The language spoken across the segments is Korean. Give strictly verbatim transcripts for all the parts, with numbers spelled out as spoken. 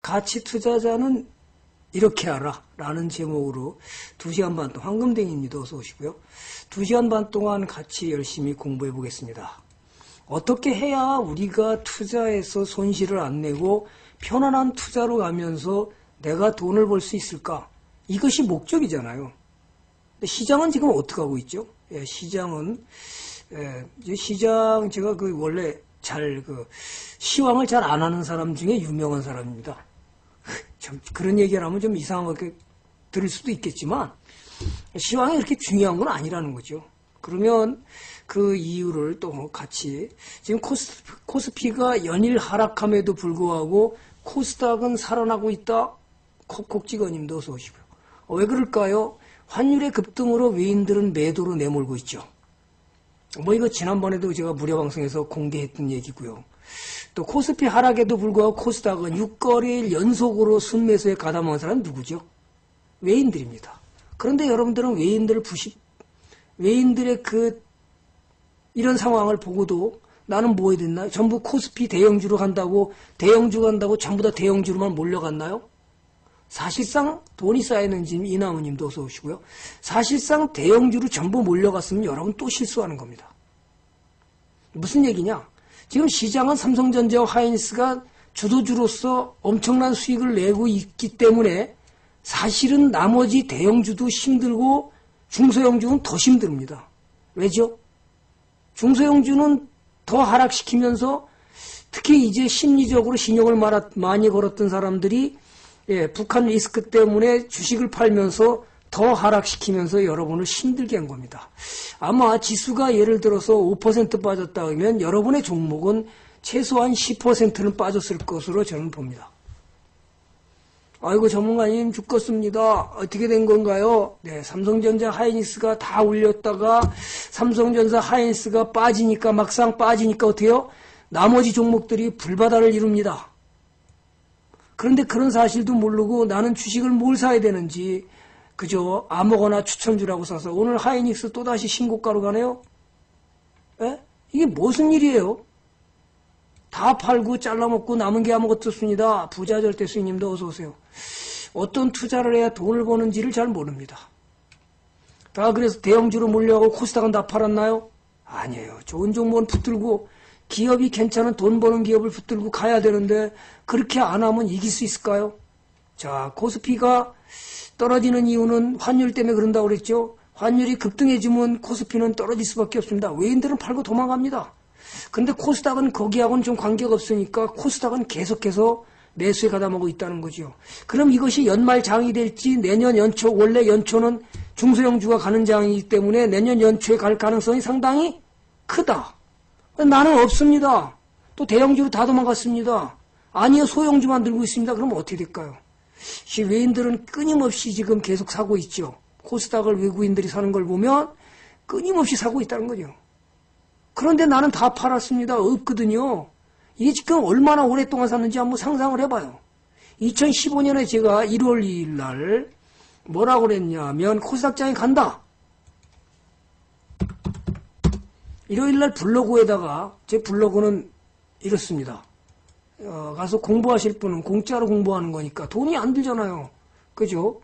가치 투자자는 이렇게 하라 라는 제목으로 두 시간 반 동안 황금댕이님도 어서 오시고요. 두 시간 반 동안 같이 열심히 공부해 보겠습니다. 어떻게 해야 우리가 투자해서 손실을 안 내고 편안한 투자로 가면서 내가 돈을 벌 수 있을까? 이것이 목적이잖아요. 근데 시장은 지금 어떻게 하고 있죠? 예, 시장은 예, 시장 제가 그 원래 잘 그 시황을 잘 안 하는 사람 중에 유명한 사람입니다. 참 그런 얘기를 하면 좀 이상하게 들을 수도 있겠지만 시황이 그렇게 중요한 건 아니라는 거죠. 그러면 그 이유를 또 같이 지금 코스, 코스피가 연일 하락함에도 불구하고 코스닥은 살아나고 있다. 콕콕지거님도 어서 오시고요. 어, 왜 그럴까요? 환율의 급등으로 외인들은 매도로 내몰고 있죠. 뭐 이거 지난번에도 제가 무료방송에서 공개했던 얘기고요. 또 코스피 하락에도 불구하고 코스닥은 육 거래일 연속으로 순매수에 가담한 사람은 누구죠? 외인들입니다. 그런데 여러분들은 외인들을 부시, 외인들의 그 이런 상황을 보고도 나는 뭐 해야 됐나? 전부 코스피 대형주로 간다고 대형주 간다고 전부 다 대형주로만 몰려갔나요? 사실상 돈이 쌓이는 집 이나무님도 어서 오시고요. 사실상 대형주로 전부 몰려갔으면 여러분 또 실수하는 겁니다. 무슨 얘기냐? 지금 시장은 삼성전자와 하이닉스가 주도주로서 엄청난 수익을 내고 있기 때문에 사실은 나머지 대형주도 힘들고 중소형주는 더 힘듭니다. 왜죠? 중소형주는 더 하락시키면서 특히 이제 심리적으로 신용을 많이 걸었던 사람들이 예, 북한 리스크 때문에 주식을 팔면서 더 하락시키면서 여러분을 힘들게 한 겁니다. 아마 지수가 예를 들어서 오 퍼센트 빠졌다 하면 여러분의 종목은 최소한 십 퍼센트는 빠졌을 것으로 저는 봅니다. 아이고 전문가님 죽겠습니다. 어떻게 된 건가요? 네, 삼성전자 하이닉스가 다 올렸다가 삼성전자 하이닉스가 빠지니까 막상 빠지니까 어때요? 나머지 종목들이 불바다를 이룹니다. 그런데 그런 사실도 모르고 나는 주식을 뭘 사야 되는지 그저 아무거나 추천주라고 사서 오늘 하이닉스 또다시 신고가로 가네요? 에? 이게 무슨 일이에요? 다 팔고 잘라먹고 남은 게 아무것도 없습니다. 부자 절대 수님도 어서 오세요. 어떤 투자를 해야 돈을 버는지를 잘 모릅니다. 다 그래서 대형주로 몰려가고 코스닥은 다 팔았나요? 아니에요. 좋은 종목은 붙들고 기업이 괜찮은 돈 버는 기업을 붙들고 가야 되는데 그렇게 안 하면 이길 수 있을까요? 자, 코스피가 떨어지는 이유는 환율 때문에 그런다고 그랬죠. 환율이 급등해지면 코스피는 떨어질 수밖에 없습니다. 외인들은 팔고 도망갑니다. 근데 코스닥은 거기하고는 좀 관계가 없으니까 코스닥은 계속해서 매수에 가담하고 있다는 거죠. 그럼 이것이 연말 장이 될지 내년 연초, 원래 연초는 중소형주가 가는 장이기 때문에 내년 연초에 갈 가능성이 상당히 크다. 나는 없습니다. 또 대형주로 다 도망갔습니다. 아니요, 소형주만 들고 있습니다. 그럼 어떻게 될까요? 외인들은 끊임없이 지금 계속 사고 있죠. 코스닥을 외국인들이 사는 걸 보면 끊임없이 사고 있다는 거죠. 그런데 나는 다 팔았습니다. 없거든요. 이게 지금 얼마나 오랫동안 샀는지 한번 상상을 해봐요. 이천십오 년에 제가 일월 이일 날 뭐라고 그랬냐면 코스닥장에 간다. 일요일 날 블로그에다가 제 블로그는 이렇습니다. 어, 가서 공부하실 분은 공짜로 공부하는 거니까 돈이 안 들잖아요. 그죠?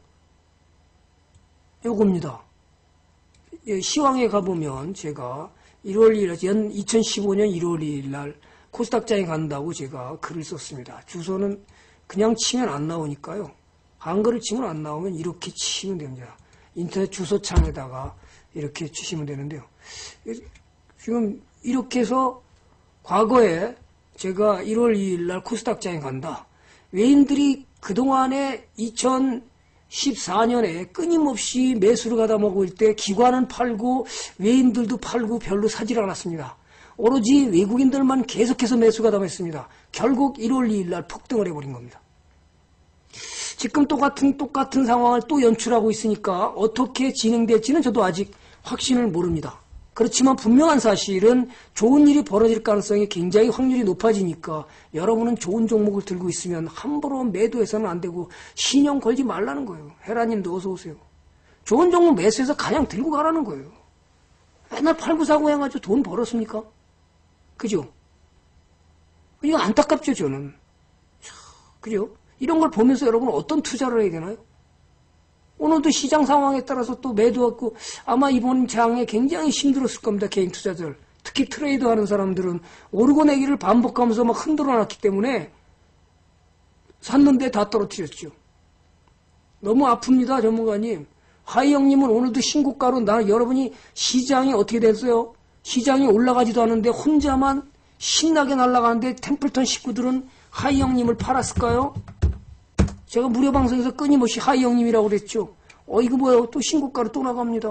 요겁니다. 시황에 가보면 제가 일월 이일 년 이천십오 년 일월 이일 날 코스닥장에 간다고 제가 글을 썼습니다. 주소는 그냥 치면 안 나오니까요. 한글을 치면 안 나오면 이렇게 치면 됩니다. 인터넷 주소창에다가 이렇게 치시면 되는데요. 지금 이렇게 해서 과거에 제가 일월 이일 날 코스닥장에 간다. 외인들이 그동안에 이천십사 년에 끊임없이 매수를 가다 먹을 때 기관은 팔고 외인들도 팔고 별로 사질 않았습니다. 오로지 외국인들만 계속해서 매수가 담았습니다. 결국 일월 이일 날 폭등을 해버린 겁니다. 지금 똑같은 똑같은 상황을 또 연출하고 있으니까 어떻게 진행될지는 저도 아직 확신을 모릅니다. 그렇지만 분명한 사실은 좋은 일이 벌어질 가능성이 굉장히 확률이 높아지니까 여러분은 좋은 종목을 들고 있으면 함부로 매도해서는 안 되고 신용 걸지 말라는 거예요. 헤라님도 어서 오세요. 좋은 종목 매수해서 그냥 들고 가라는 거예요. 맨날 팔고 사고 해가지고 돈 벌었습니까? 그죠? 이거 안타깝죠, 저는. 그죠? 이런 걸 보면서 여러분 어떤 투자를 해야 되나요? 오늘도 시장 상황에 따라서 또 매도하고 아마 이번 장에 굉장히 힘들었을 겁니다. 개인 투자들. 특히 트레이드 하는 사람들은 오르고 내기를 반복하면서 막 흔들어 놨기 때문에 샀는데 다 떨어뜨렸죠. 너무 아픕니다, 전문가님. 하이 형님은 오늘도 신고가로 나 여러분이 시장이 어떻게 됐어요? 시장이 올라가지도 않은데 혼자만 신나게 날아가는데 템플턴 식구들은 하이 형님을 팔았을까요? 제가 무료 방송에서 끊임없이 하이 형님이라고 그랬죠. 어, 이거 뭐야? 또 신고가로 또 나갑니다.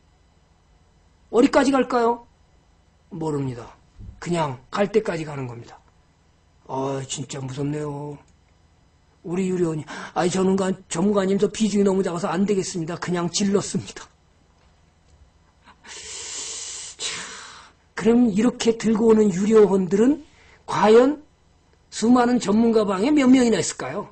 어디까지 갈까요? 모릅니다. 그냥 갈 때까지 가는 겁니다. 아, 진짜 무섭네요. 우리 유료원이, 아이, 전문가, 전문가님, 저 비중이 너무 작아서 안 되겠습니다. 그냥 질렀습니다. 자, 그럼 이렇게 들고 오는 유료원들은 과연 수많은 전문가 방에 몇 명이나 있을까요?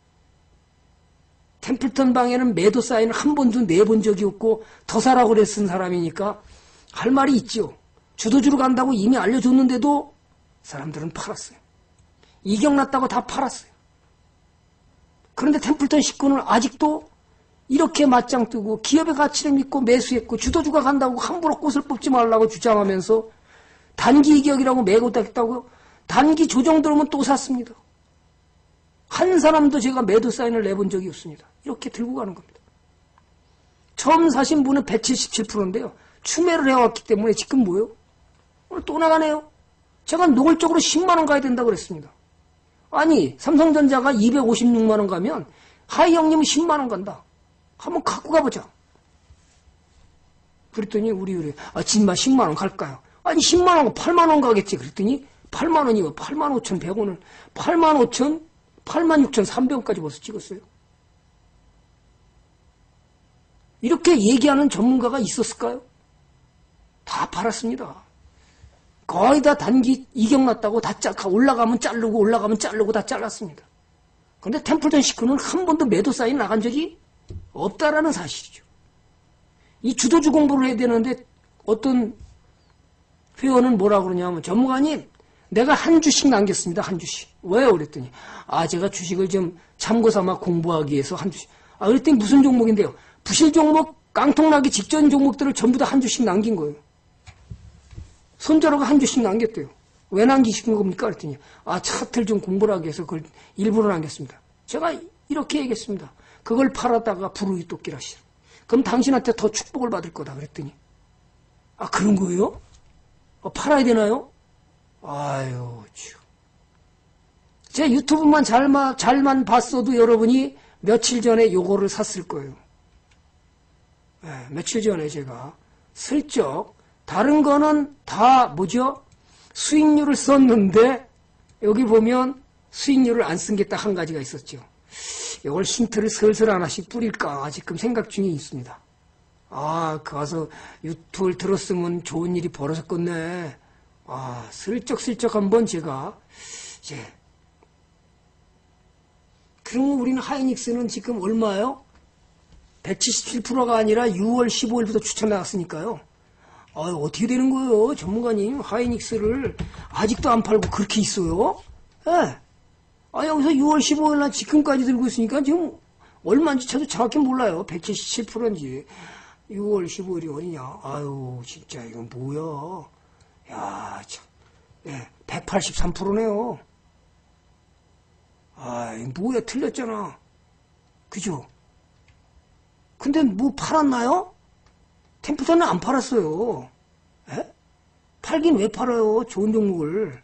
템플턴 방에는 매도 사인을 한 번도 내본 적이 없고 더 사라고 그랬은 사람이니까 할 말이 있죠. 주도주로 간다고 이미 알려줬는데도 사람들은 팔았어요. 이격 났다고 다 팔았어요. 그런데 템플턴 식구는 아직도 이렇게 맞짱 뜨고 기업의 가치를 믿고 매수했고 주도주가 간다고 함부로 꽃을 뽑지 말라고 주장하면서 단기 이격이라고 매고 땄다고 단기 조정 들어오면 또 샀습니다. 한 사람도 제가 매도 사인을 내본 적이 없습니다. 이렇게 들고 가는 겁니다. 처음 사신 분은 백칠십칠 퍼센트인데요. 추매를 해왔기 때문에 지금 뭐요? 오늘 또 나가네요. 제가 노골적으로 십만 원 가야 된다고 그랬습니다. 아니, 삼성전자가 이백오십육만 원 가면 하이 형님은 십만 원 간다. 한번 갖고 가보자. 그랬더니 우리 우리 아 진마 십만 원 갈까요? 아니 십만 원 팔만 원 가겠지. 그랬더니 팔만 원이면 팔만 오천백 원을 팔만 오천 팔만 육천삼백 원까지 벌써 찍었어요. 이렇게 얘기하는 전문가가 있었을까요? 다 팔았습니다. 거의 다 단기 이격 났다고 다 짜, 올라가면 자르고 올라가면 자르고 다 잘랐습니다. 그런데 템플턴 식구는 한 번도 매도 사인 나간 적이 없다라는 사실이죠. 이 주도주 공부를 해야 되는데 어떤 회원은 뭐라고 그러냐면 전문가님 내가 한 주씩 남겼습니다. 한 주씩. 왜요? 그랬더니 아 제가 주식을 좀 참고 삼아 공부하기 위해서 한 주씩. 아 그랬더니 무슨 종목인데요? 부실 종목 깡통나기 직전 종목들을 전부 다 한 주씩 남긴 거예요. 손자로가 한 주씩 남겼대요. 왜 남기신 겁니까? 그랬더니 아 차트를 좀 공부를 하기 위해서 그걸 일부러 남겼습니다. 제가 이렇게 얘기했습니다. 그걸 팔았다가 불우이 쫓기라 하시죠. 그럼 당신한테 더 축복을 받을 거다 그랬더니 아 그런 거예요? 아, 팔아야 되나요? 아유 참. 제 유튜브만 잘만, 잘만 봤어도 여러분이 며칠 전에 요거를 샀을 거예요. 네, 며칠 전에 제가 슬쩍 다른 거는 다 뭐죠? 수익률을 썼는데 여기 보면 수익률을 안 쓴 게 딱 한 가지가 있었죠. 이걸 힌트를 슬슬 하나씩 뿌릴까 지금 생각 중에 있습니다. 아, 가서 유튜브를 들었으면 좋은 일이 벌어졌겠네. 아, 슬쩍슬쩍 한번 제가 이제 그러면 우리는 하이닉스는 지금 얼마예요? 백칠십칠 퍼센트가 아니라 유월 십오일부터 추천 나갔으니까요. 아, 어떻게 되는 거예요? 전문가님, 하이닉스를 아직도 안 팔고 그렇게 있어요? 예. 네. 아, 여기서 유월 십오일 날 지금까지 들고 있으니까 지금 얼마인지 저도 정확히 몰라요. 백칠십칠 퍼센트인지. 유월 십오일이 어디냐? 아유, 진짜 이건 뭐야? 야, 참. 예, 백팔십삼 퍼센트네요. 아, 뭐야, 틀렸잖아. 그죠? 근데 뭐 팔았나요? 템플턴은 안 팔았어요. 에? 팔긴 왜 팔아요? 좋은 종목을.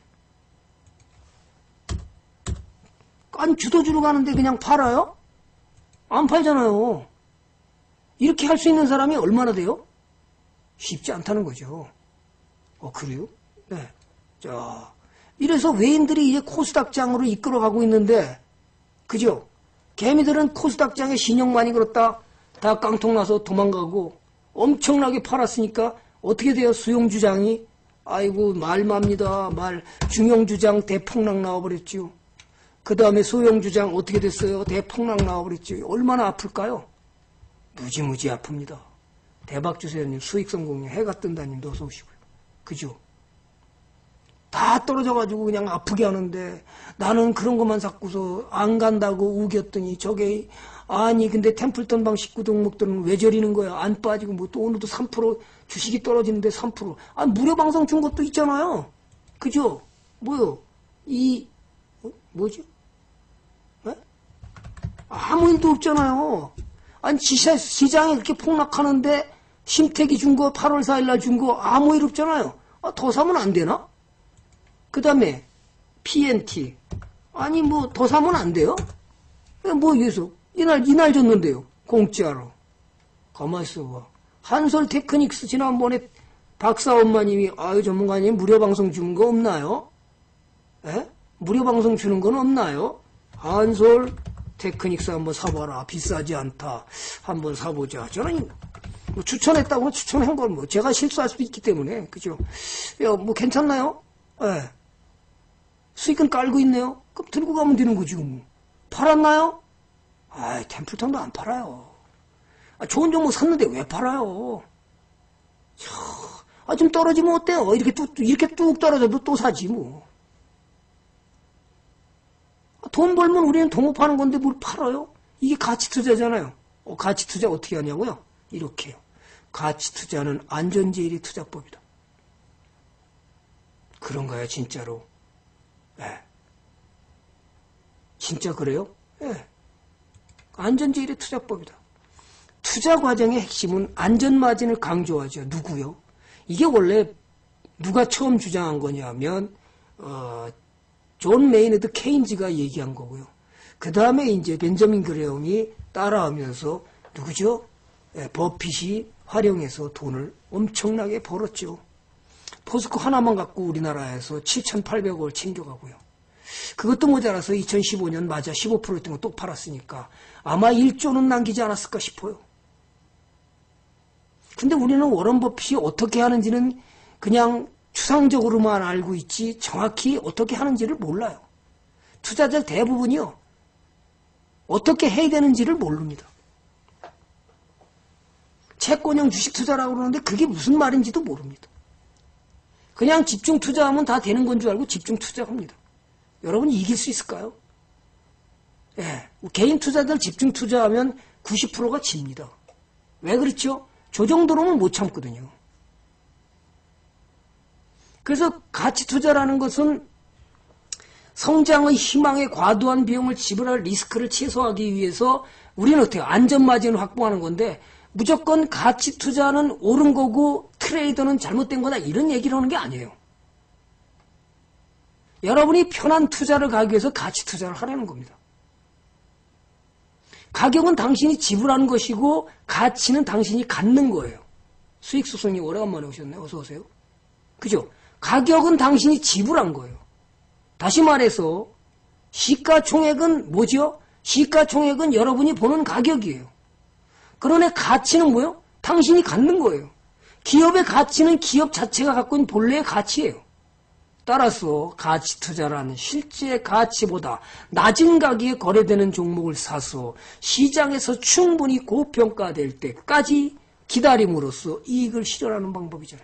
아니 주도주로 가는데 그냥 팔아요? 안 팔잖아요. 이렇게 할 수 있는 사람이 얼마나 돼요? 쉽지 않다는 거죠. 어 그래요? 네. 자, 이래서 외인들이 이제 코스닥장으로 이끌어가고 있는데, 그죠? 개미들은 코스닥장에 신용 많이 걸었다 다 깡통 나서 도망가고 엄청나게 팔았으니까 어떻게 돼요? 수용주장이 아이고 말맙니다. 말 중용주장 대폭락 나와버렸죠. 그 다음에 소용주장 어떻게 됐어요? 대폭락 나와버렸죠. 얼마나 아플까요? 무지무지 아픕니다. 대박 주세요님, 수익성공님, 해가 뜬다님 어서 오시고요. 그죠? 다 떨어져가지고 그냥 아프게 하는데 나는 그런 것만 샀고서 안 간다고 우겼더니 저게 아니 근데 템플턴 방 십구 종목들은 왜 저리는 거야? 안 빠지고 뭐 또 오늘도 삼 퍼센트 주식이 떨어지는데 삼 퍼센트 아 무료 방송 준 것도 있잖아요. 그죠? 뭐요? 이 어? 뭐지? 에? 아무 일도 없잖아요. 아니 지사, 시장이 그렇게 폭락하는데 심택이 준 거 팔월 사일 날 준 거 아무 일 없잖아요. 아, 더 사면 안 되나? 그 다음에 피엔티 아니 뭐 더 사면 안 돼요? 뭐 계속 이날 이날 줬는데요. 공짜로. 가만히 있어봐. 한솔 테크닉스 지난번에 박사 엄마님이 아유 전문가님 무료 방송 주는 거 없나요? 에? 무료 방송 주는 건 없나요? 한솔 테크닉스 한번 사봐라. 비싸지 않다. 한번 사보자. 저는 뭐 추천했다고 추천한 걸 뭐 제가 실수할 수도 있기 때문에 그죠? 야, 뭐 괜찮나요? 예. 수익은 깔고 있네요. 그럼 들고 가면 되는 거지 뭐. 팔았나요? 아이 템플턴도 안 팔아요. 아, 좋은 종목 샀는데 왜 팔아요? 아, 좀 떨어지면 어때요? 이렇게 뚝 이렇게 뚝 떨어져도 또 사지 뭐. 아, 돈 벌면 우리는 동업하는 건데 뭘 팔아요? 이게 가치 투자잖아요. 어, 가치 투자 어떻게 하냐고요? 이렇게요. 가치 투자는 안전제일의 투자법이다. 그런가요, 진짜로? 예. 네. 진짜 그래요? 예. 네. 안전제일의 투자법이다. 투자 과정의 핵심은 안전마진을 강조하죠. 누구요? 이게 원래 누가 처음 주장한 거냐면 어, 존 메이너드 케인즈가 얘기한 거고요. 그 다음에 이제 벤저민 그레엄이 따라하면서 누구죠? 예, 버핏이 활용해서 돈을 엄청나게 벌었죠. 포스코 하나만 갖고 우리나라에서 칠천팔백억을 챙겨가고요. 그것도 모자라서 이천십오 년 맞아 십오 퍼센트 였던 거 또 팔았으니까 아마 일조는 남기지 않았을까 싶어요. 근데 우리는 워런 버핏이 어떻게 하는지는 그냥 추상적으로만 알고 있지 정확히 어떻게 하는지를 몰라요. 투자자 대부분이요. 어떻게 해야 되는지를 모릅니다. 채권형 주식 투자라고 그러는데 그게 무슨 말인지도 모릅니다. 그냥 집중 투자하면 다 되는 건 줄 알고 집중 투자합니다. 여러분 이길 수 있을까요? 예, 개인 투자들 집중 투자하면 구십 퍼센트가 집니다. 왜 그렇죠? 저 정도로는 못 참거든요. 그래서 가치 투자라는 것은 성장의 희망에 과도한 비용을 지불할 리스크를 최소화하기 위해서 우리는 어떻게 안전마진을 확보하는 건데 무조건 가치 투자는 옳은 거고 트레이더는 잘못된 거다 이런 얘기를 하는 게 아니에요. 여러분이 편한 투자를 가기 위해서 가치 투자를 하라는 겁니다. 가격은 당신이 지불하는 것이고 가치는 당신이 갖는 거예요. 수익수선님 오래간만에 오셨네요. 어서 오세요. 그죠? 가격은 당신이 지불한 거예요. 다시 말해서 시가총액은 뭐죠? 시가총액은 여러분이 보는 가격이에요. 그러나 가치는 뭐예요? 당신이 갖는 거예요. 기업의 가치는 기업 자체가 갖고 있는 본래의 가치예요. 따라서 가치 투자란 실제 가치보다 낮은 가격에 거래되는 종목을 사서 시장에서 충분히 고평가될 때까지 기다림으로써 이익을 실현하는 방법이잖아요.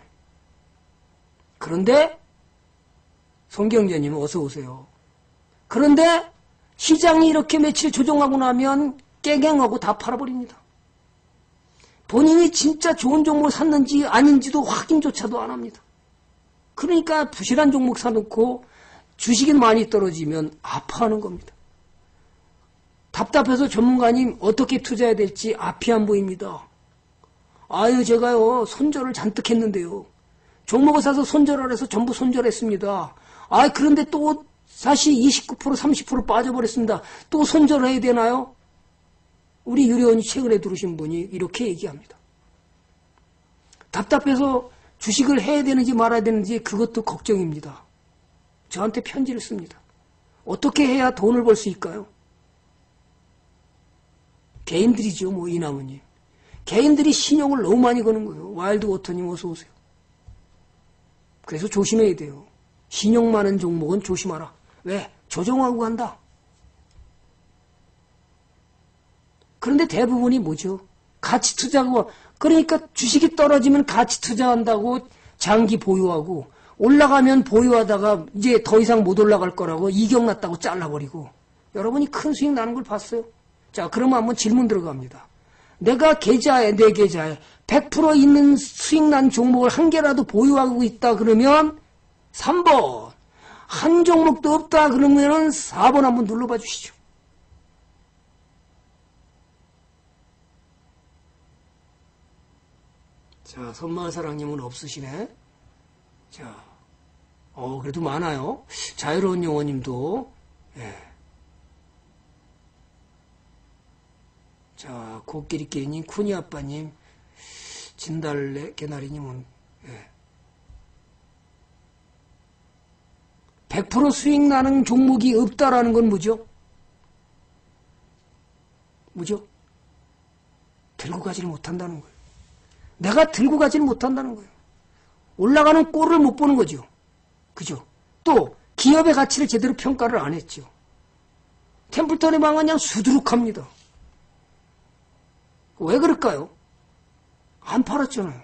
그런데 손경제님 어서 오세요. 그런데 시장이 이렇게 며칠 조정하고 나면 깨갱하고 다 팔아버립니다. 본인이 진짜 좋은 종목을 샀는지 아닌지도 확인조차도 안 합니다. 그러니까 부실한 종목 사놓고 주식이 많이 떨어지면 아파하는 겁니다. 답답해서 전문가님 어떻게 투자해야 될지 앞이 안 보입니다. 아유 제가요 손절을 잔뜩 했는데요. 종목을 사서 손절을 해서 전부 손절했습니다. 아 그런데 또 다시 이십구 퍼센트 삼십 퍼센트 빠져버렸습니다. 또 손절해야 되나요? 우리 유료원이 최근에 들으신 분이 이렇게 얘기합니다. 답답해서 주식을 해야 되는지 말아야 되는지 그것도 걱정입니다. 저한테 편지를 씁니다. 어떻게 해야 돈을 벌 수 있을까요? 개인들이죠, 뭐 이나무님. 개인들이 신용을 너무 많이 거는 거예요. 와일드워터님 어서 오세요. 그래서 조심해야 돼요. 신용 많은 종목은 조심하라. 왜? 조정하고 간다. 그런데 대부분이 뭐죠? 가치 투자고 그러니까 주식이 떨어지면 가치 투자한다고 장기 보유하고 올라가면 보유하다가 이제 더 이상 못 올라갈 거라고 이격 났다고 잘라버리고 여러분이 큰 수익 나는 걸 봤어요? 자, 그러면 한번 질문 들어갑니다. 내가 계좌에, 내 계좌에 백 퍼센트 있는 수익 난 종목을 한 개라도 보유하고 있다 그러면 삼 번. 한 종목도 없다 그러면은 사 번 한번 눌러봐 주시죠. 자, 선마사랑님은 없으시네. 자, 어, 그래도 많아요. 자유로운 영혼님도, 예. 자, 코끼리끼리님, 쿠니아빠님, 진달래, 개나리님은, 예. 백 퍼센트 수익 나는 종목이 없다라는 건 뭐죠? 뭐죠? 들고 가지를 못한다는 거예요. 내가 들고 가지를 못한다는 거예요. 올라가는 꼴을 못 보는 거죠. 그죠? 또 기업의 가치를 제대로 평가를 안 했죠. 템플턴의 방은 그냥 수두룩합니다. 왜 그럴까요? 안 팔았잖아요.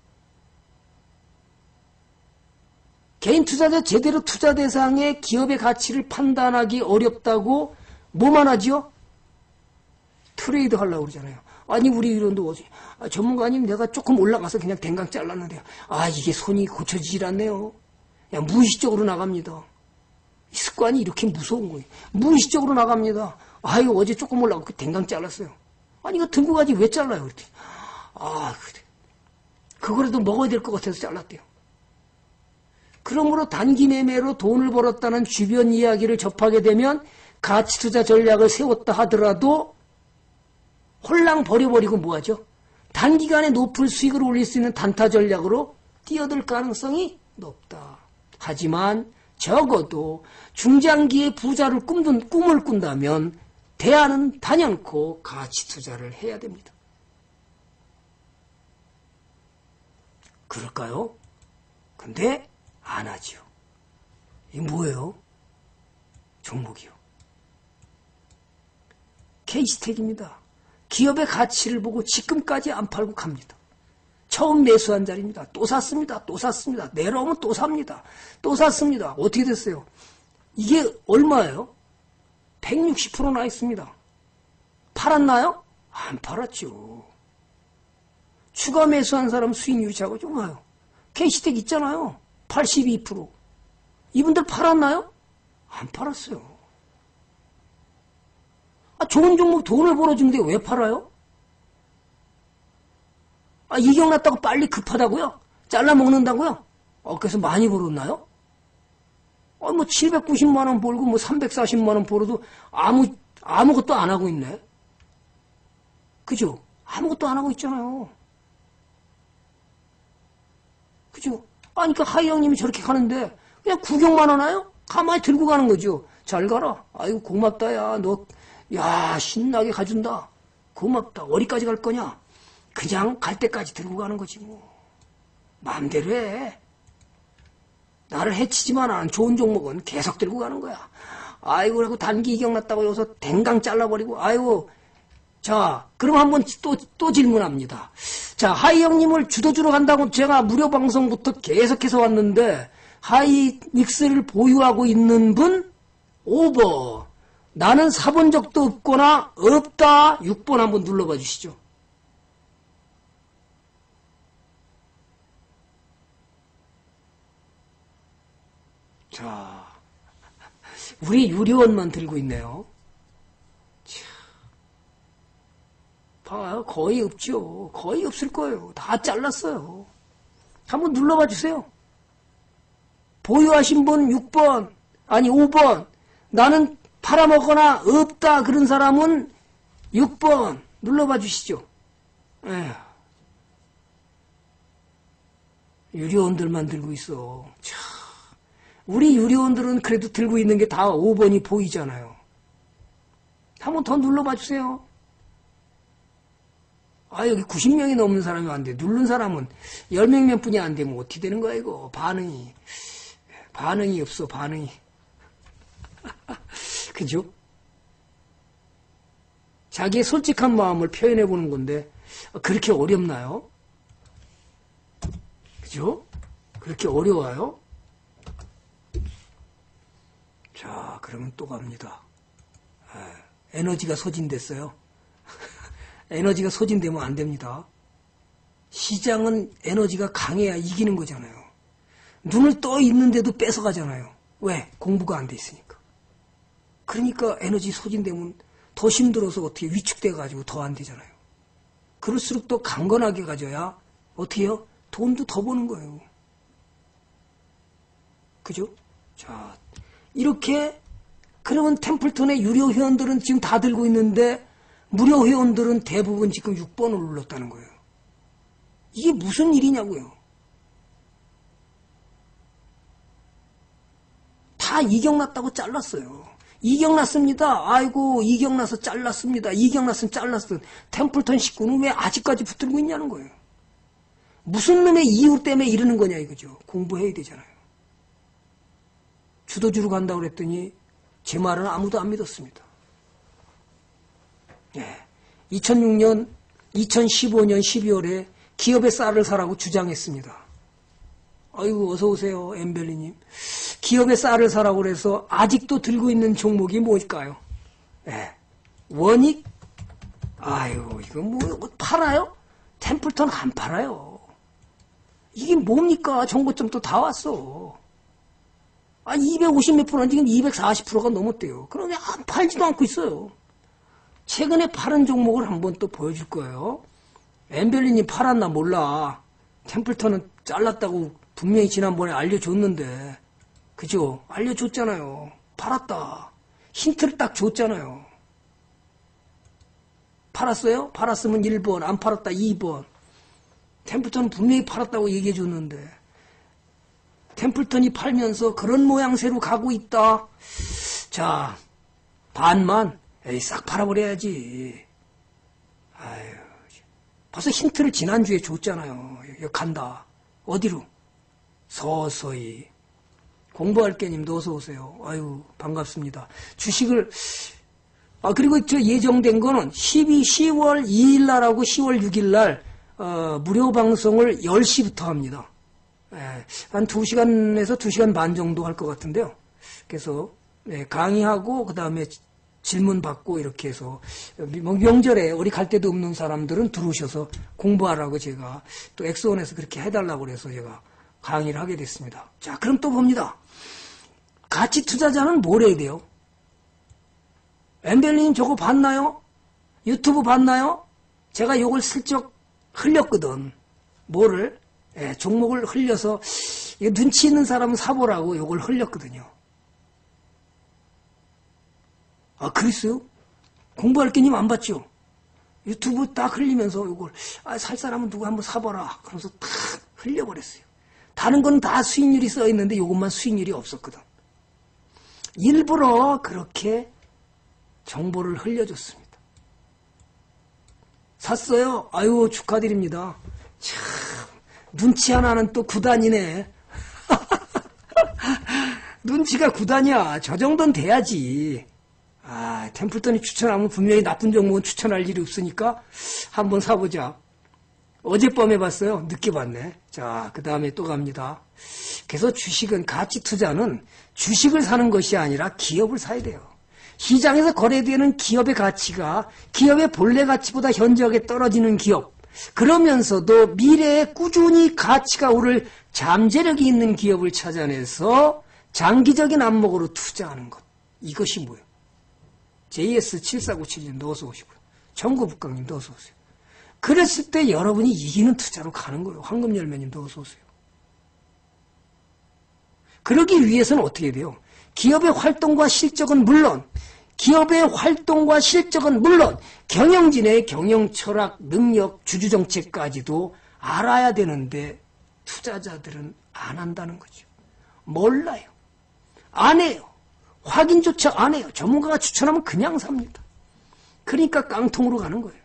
개인 투자자 제대로 투자 대상의 기업의 가치를 판단하기 어렵다고 뭐만 하죠? 트레이드 하려고 그러잖아요. 아니 우리 이런도 어지 아, 전문가님 내가 조금 올라가서 그냥 댕강 잘랐는데 아 이게 손이 고쳐지질 않네요. 그냥 무의식적으로 나갑니다. 이 습관이 이렇게 무서운 거예요. 무의식적으로 나갑니다. 아유 어제 조금 올라가고 그 댕강 잘랐어요. 아니 이거 들고 가지 왜 잘라요? 그랬더니 아 그래 그거라도 먹어야 될 것 같아서 잘랐대요. 그러므로 단기 매매로 돈을 벌었다는 주변 이야기를 접하게 되면 가치 투자 전략을 세웠다 하더라도 홀랑 버려버리고 뭐하죠? 단기간에 높은 수익을 올릴 수 있는 단타 전략으로 뛰어들 가능성이 높다. 하지만 적어도 중장기에 부자를 꿈든, 꿈을 꾼다면 대안은 단연코 가치 투자를 해야 됩니다. 그럴까요? 근데 안 하지요. 이게 뭐예요? 종목이요. 케이스택입니다. 기업의 가치를 보고 지금까지 안 팔고 갑니다. 처음 매수한 자리입니다. 또 샀습니다. 또 샀습니다. 내려오면 또 삽니다. 또 샀습니다. 어떻게 됐어요? 이게 얼마예요? 백육십 퍼센트 나 있습니다. 팔았나요? 안 팔았죠. 추가 매수한 사람 수익 유지하고 좀 와요. 케이스택 있잖아요. 팔십이 퍼센트. 이분들 팔았나요? 안 팔았어요. 아, 좋은 종목 돈을 벌어주는데 왜 팔아요? 아, 이격 났다고 빨리 급하다고요? 잘라 먹는다고요? 어, 그래서 많이 벌었나요? 어, 뭐 칠백구십만 원 벌고 뭐 삼백사십만 원 벌어도 아무, 아무것도 안 하고 있네. 그죠? 아무것도 안 하고 있잖아요. 그죠? 아니, 그러니까 하이 형님이 저렇게 가는데 그냥 구경만 하나요? 가만히 들고 가는 거죠. 잘 가라. 아이고, 고맙다, 야. 너, 야, 신나게 가준다. 고맙다. 어디까지 갈 거냐? 그냥 갈 때까지 들고 가는 거지, 뭐. 마음대로 해. 나를 해치지만 않은 좋은 종목은 계속 들고 가는 거야. 아이고, 그리고 단기 이격 났다고 여기서 댕강 잘라버리고, 아이고. 자, 그럼 한번 또, 또 질문합니다. 자, 하이 형님을 주도주로 간다고 제가 무료 방송부터 계속해서 왔는데, 하이닉스를 보유하고 있는 분? 오 번. 나는 사본 적도 없거나 없다. 육 번 한번 눌러봐 주시죠. 자, 우리 유료원만 들고 있네요. 자, 봐요. 거의 없죠. 거의 없을 거예요. 다 잘랐어요. 한번 눌러봐 주세요. 보유하신 분 육 번, 아니 오 번. 나는 팔아먹거나 없다 그런 사람은 육 번 눌러봐 주시죠. 에휴. 유료원들만 들고 있어. 참. 우리 유료원들은 그래도 들고 있는 게 다 오 번이 보이잖아요. 한번 더 눌러봐 주세요. 아, 여기 구십 명이 넘는 사람이 안 돼. 누른 사람은 십 명 뿐이 안 되면 어떻게 되는 거야, 이거. 반응이. 반응이 없어, 반응이. 그죠? 자기의 솔직한 마음을 표현해 보는 건데, 그렇게 어렵나요? 그죠? 그렇게 어려워요? 자, 그러면 또 갑니다. 아, 에너지가 소진됐어요. 에너지가 소진되면 안 됩니다. 시장은 에너지가 강해야 이기는 거잖아요. 눈을 떠 있는데도 뺏어가잖아요. 왜? 공부가 안 돼 있으니까. 그러니까 에너지 소진되면 더 힘들어서 어떻게 위축돼가지고 더 안 되잖아요. 그럴수록 더 강건하게 가져야 어떻게 해요? 돈도 더 버는 거예요. 그죠? 자, 이렇게 그러면 템플턴의 유료 회원들은 지금 다 들고 있는데 무료 회원들은 대부분 지금 육 번을 눌렀다는 거예요. 이게 무슨 일이냐고요. 다 이격났다고 잘랐어요. 이격났습니다. 아이고 이격나서 잘랐습니다. 이격났으면 잘랐어. 템플턴 식구는 왜 아직까지 붙들고 있냐는 거예요. 무슨 놈의 이유 때문에 이러는 거냐 이거죠. 공부해야 되잖아요. 주도주로 간다고 그랬더니 제 말은 아무도 안 믿었습니다. 예. 이천육 년, 이천십오 년 십이월에 기업의 쌀을 사라고 주장했습니다. 아이고 어서 오세요 엠벨리님. 기업의 쌀을 사라고 그래서 아직도 들고 있는 종목이 뭘까요? 예. 원익? 아이고 이거 뭐 팔아요? 템플턴 안 팔아요. 이게 뭡니까? 정보점도 다 왔어. 아니 이백오십 몇 프로는 지금 이백사십 퍼센트가 넘었대요. 그런데 안 팔지도 않고 있어요. 최근에 팔은 종목을 한번 또 보여줄 거예요. 엠벨리님 팔았나 몰라. 템플턴은 잘랐다고 분명히 지난번에 알려줬는데 그죠? 알려줬잖아요. 팔았다. 힌트를 딱 줬잖아요. 팔았어요? 팔았으면 일 번, 안 팔았다 이 번. 템플턴은 분명히 팔았다고 얘기해줬는데 템플턴이 팔면서 그런 모양새로 가고 있다. 자, 반만 에이 싹 팔아버려야지. 아유, 벌써 힌트를 지난주에 줬잖아요. 여기 간다. 어디로? 서서히. 공부할 게님도 어서 오세요. 아유 반갑습니다. 주식을 아 그리고 저 예정된 거는 십이, 시월 이일 날하고 시월 육일 날 어, 무료 방송을 열 시부터 합니다. 예, 한 두 시간에서 두 시간 반 정도 할 것 같은데요. 그래서 네, 강의하고 그 다음에 질문 받고 이렇게 해서 명절에 어디 갈 데도 없는 사람들은 들어오셔서 공부하라고 제가 또 엑소원에서 그렇게 해달라고 그래서 제가 강의를 하게 됐습니다. 자, 그럼 또 봅니다. 가치 투자자는 뭘 해야 돼요? 엠벨리님 저거 봤나요? 유튜브 봤나요? 제가 요걸 슬쩍 흘렸거든. 뭐를? 예, 종목을 흘려서 이거 눈치 있는 사람은 사보라고 요걸 흘렸거든요. 아, 그랬어요? 공부할 게님 안 봤죠? 유튜브 딱 흘리면서 요걸 아, 살 사람은 누구 한번 사봐라. 그러면서 탁 흘려버렸어요. 다른 건 다 수익률이 써있는데 요것만 수익률이 없었거든. 일부러 그렇게 정보를 흘려줬습니다. 샀어요? 아유 축하드립니다. 참 눈치 하나는 또 구단이네. 눈치가 구단이야. 저 정도는 돼야지. 아, 템플턴이 추천하면 분명히 나쁜 종목은 추천할 일이 없으니까 한번 사보자. 어젯밤에 봤어요. 늦게 봤네. 자, 그 다음에 또 갑니다. 그래서 주식은 가치 투자는 주식을 사는 것이 아니라 기업을 사야 돼요. 시장에서 거래되는 기업의 가치가 기업의 본래 가치보다 현저하게 떨어지는 기업, 그러면서도 미래에 꾸준히 가치가 오를 잠재력이 있는 기업을 찾아내서 장기적인 안목으로 투자하는 것. 이것이 뭐예요? 제이에스 칠사구칠님도 어서 오시고요. 정구북강님도 어서 오세요. 그랬을 때 여러분이 이기는 투자로 가는 거예요. 황금열매님도 어서 오세요. 그러기 위해서는 어떻게 돼요? 기업의 활동과 실적은 물론, 기업의 활동과 실적은 물론 경영진의 경영 철학, 능력, 주주정책까지도 알아야 되는데 투자자들은 안 한다는 거죠. 몰라요. 안 해요. 확인조차 안 해요. 전문가가 추천하면 그냥 삽니다. 그러니까 깡통으로 가는 거예요.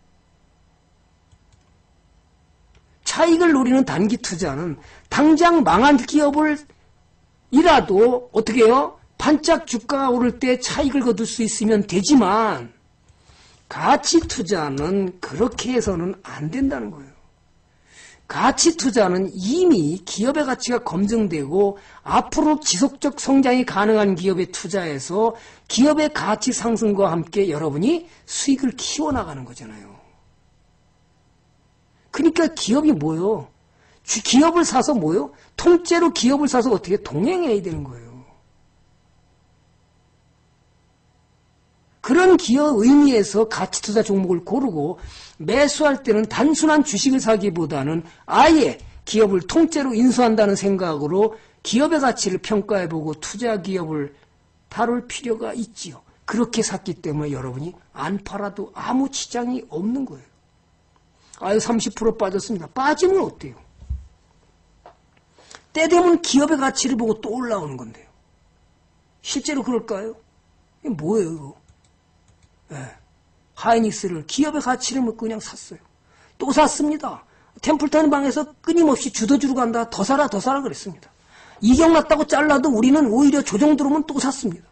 차익을 노리는 단기 투자는 당장 망한 기업을 이라도 어떻게 해요? 반짝 주가가 오를 때 차익을 거둘 수 있으면 되지만 가치 투자는 그렇게 해서는 안 된다는 거예요. 가치 투자는 이미 기업의 가치가 검증되고 앞으로 지속적 성장이 가능한 기업에 투자해서 기업의 가치 상승과 함께 여러분이 수익을 키워나가는 거잖아요. 그러니까 기업이 뭐요? 기업을 사서 뭐요? 통째로 기업을 사서 어떻게 동행해야 되는 거예요. 그런 기업 의미에서 가치투자 종목을 고르고 매수할 때는 단순한 주식을 사기보다는 아예 기업을 통째로 인수한다는 생각으로 기업의 가치를 평가해보고 투자 기업을 다룰 필요가 있지요. 그렇게 샀기 때문에 여러분이 안 팔아도 아무 지장이 없는 거예요. 아유 삼십 퍼센트 빠졌습니다. 빠지면 어때요? 때 되면 기업의 가치를 보고 또 올라오는 건데요. 실제로 그럴까요? 이게 뭐예요 이거? 네. 하이닉스를 기업의 가치를 먹고 그냥 샀어요. 또 샀습니다. 템플턴 방에서 끊임없이 주도주로 간다. 더 사라 더 사라 그랬습니다. 이격 났다고 잘라도 우리는 오히려 조정 들어오면 또 샀습니다.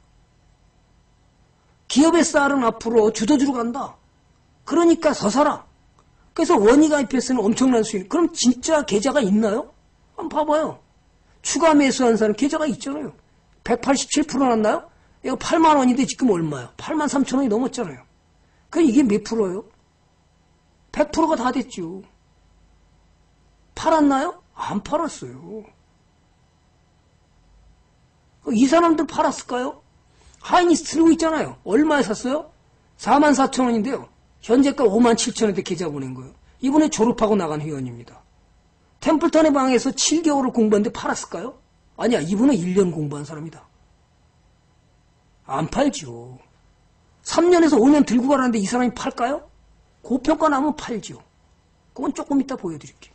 기업의 쌀은 앞으로 주도주로 간다. 그러니까 더 사라. 그래서 원이가이피에스는 엄청난 수익. 그럼 진짜 계좌가 있나요? 한번 봐봐요. 추가 매수한 사람 계좌가 있잖아요. 백팔십칠 퍼센트 났나요? 이거 팔만 원인데 지금 얼마야? 팔만 삼천 원이 넘었잖아요. 그럼 이게 몇 프로예요? 백 퍼센트가 다 됐죠. 팔았나요? 안 팔았어요. 이 사람들 팔았을까요? 하이닉스 들고 있잖아요. 얼마에 샀어요? 사만 사천 원인데요. 현재가 오만 칠천 원대 계좌 보낸 거예요. 이번에 졸업하고 나간 회원입니다. 템플턴의 방에서 칠 개월을 공부했는데 팔았을까요? 아니야. 이분은 일 년 공부한 사람이다. 안 팔죠. 삼 년에서 오 년 들고 가라는데 이 사람이 팔까요? 고평가 나면 팔죠. 그건 조금 이따 보여드릴게요.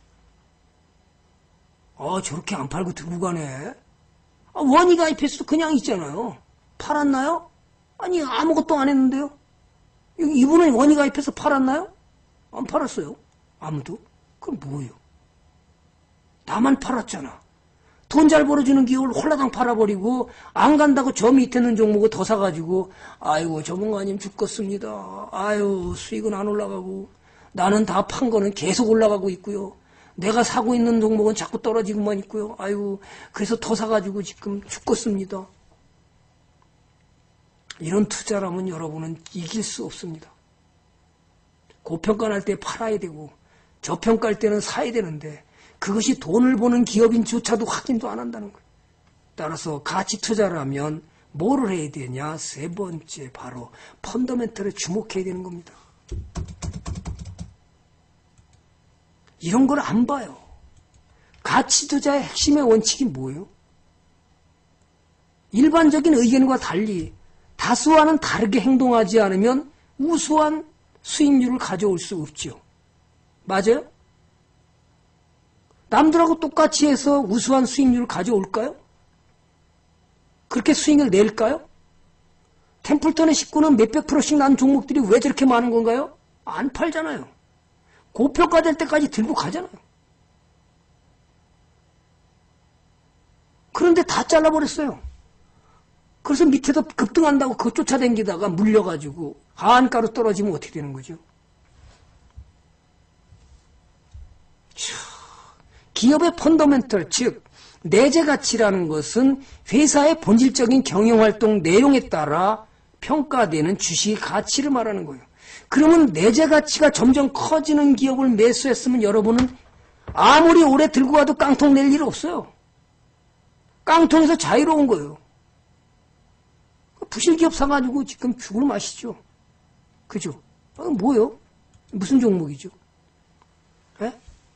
아 저렇게 안 팔고 들고 가네. 아, 원이가이피에스도 그냥 있잖아요. 팔았나요? 아니 아무것도 안 했는데요. 이분은 원이가입해서 팔았나요? 안 팔았어요. 아무도. 그럼 뭐예요? 나만 팔았잖아. 돈 잘 벌어주는 기업을 홀라당 팔아버리고 안 간다고 저 밑에 있는 종목을 더 사가지고 아이고 전문가님 죽겠습니다. 아유 수익은 안 올라가고 나는 다 판 거는 계속 올라가고 있고요. 내가 사고 있는 종목은 자꾸 떨어지고만 있고요. 아유 그래서 더 사가지고 지금 죽겠습니다. 이런 투자라면 여러분은 이길 수 없습니다. 고평가 날 때 팔아야 되고 저평가할 때는 사야 되는데 그것이 돈을 버는 기업인조차도 확인도 안 한다는 거예요. 따라서 가치 투자라면 뭐를 해야 되냐? 세 번째 바로 펀더멘털에 주목해야 되는 겁니다. 이런 걸 안 봐요. 가치 투자의 핵심의 원칙이 뭐예요? 일반적인 의견과 달리 다수와는 다르게 행동하지 않으면 우수한 수익률을 가져올 수 없죠. 맞아요? 남들하고 똑같이 해서 우수한 수익률을 가져올까요? 그렇게 수익을 낼까요? 템플턴의 식구는 몇백 프로씩 난 종목들이 왜 저렇게 많은 건가요? 안 팔잖아요. 고평가될 때까지 들고 가잖아요. 그런데 다 잘라버렸어요. 그래서 밑에서 급등한다고 그거 쫓아다니다가 물려가지고 하한가로 떨어지면 어떻게 되는 거죠? 기업의 펀더멘털, 즉 내재 가치라는 것은 회사의 본질적인 경영활동 내용에 따라 평가되는 주식의 가치를 말하는 거예요. 그러면 내재 가치가 점점 커지는 기업을 매수했으면 여러분은 아무리 오래 들고 가도 깡통 낼 일 없어요. 깡통에서 자유로운 거예요. 부실기업 사가지고 지금 죽을 맛이죠. 그죠? 아, 뭐요? 무슨 종목이죠? 에?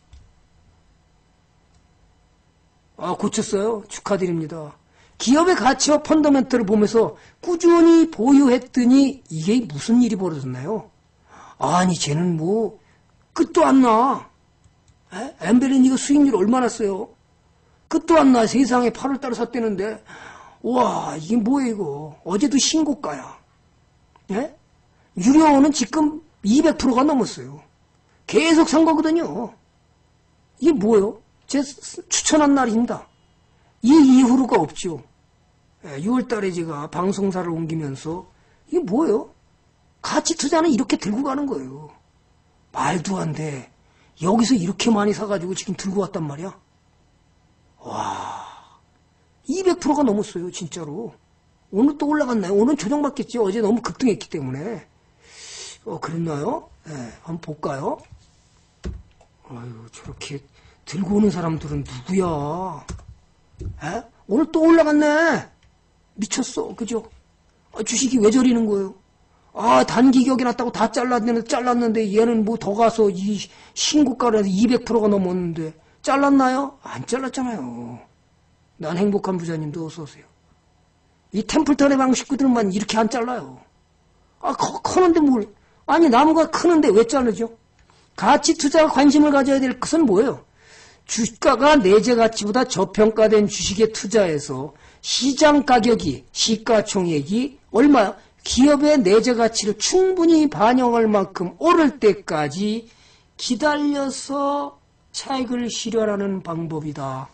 아, 고쳤어요. 축하드립니다. 기업의 가치와 펀더멘털을 보면서 꾸준히 보유했더니 이게 무슨 일이 벌어졌나요? 아니, 쟤는 뭐 끝도 안 나. 에? 엠벨린 이거 수익률 얼마나 써요? 끝도 안 나. 세상에 팔월 달에 샀대는데 와, 이게 뭐야 이거. 어제도 신고가야. 예? 유료는 지금 이백 퍼센트가 넘었어요. 계속 산 거거든요. 이게 뭐예요? 제 추천한 날입니다. 이 이후로가 없죠. 예, 유월 달에 제가 방송사를 옮기면서 이게 뭐예요? 가치 투자는 이렇게 들고 가는 거예요. 말도 안 돼. 여기서 이렇게 많이 사가지고 지금 들고 왔단 말이야. 와, 이백 퍼센트가 넘었어요, 진짜로. 오늘 또 올라갔나요? 오늘 조정받겠지. 어제 너무 급등했기 때문에. 어, 그랬나요? 네, 한번 볼까요? 아유, 저렇게 들고 오는 사람들은 누구야? 에? 오늘 또 올라갔네. 미쳤어, 그죠? 아, 주식이 왜 저리는 거예요? 아, 단기격이 났다고 다 잘랐는데, 잘랐는데, 얘는 뭐 더 가서 이 신고가로 이백 퍼센트가 넘었는데, 잘랐나요? 안 잘랐잖아요. 난 행복한 부자님도 어서오세요. 이 템플턴의 방식들만 이렇게 안 잘라요. 아, 커, 커는데 뭘. 아니, 나무가 크는데 왜 자르죠? 가치 투자가 관심을 가져야 될 것은 뭐예요? 주가가 내재 가치보다 저평가된 주식에 투자해서 시장 가격이, 시가총액이 얼마야? 기업의 내재 가치를 충분히 반영할 만큼 오를 때까지 기다려서 차익을 실현하는 방법이다.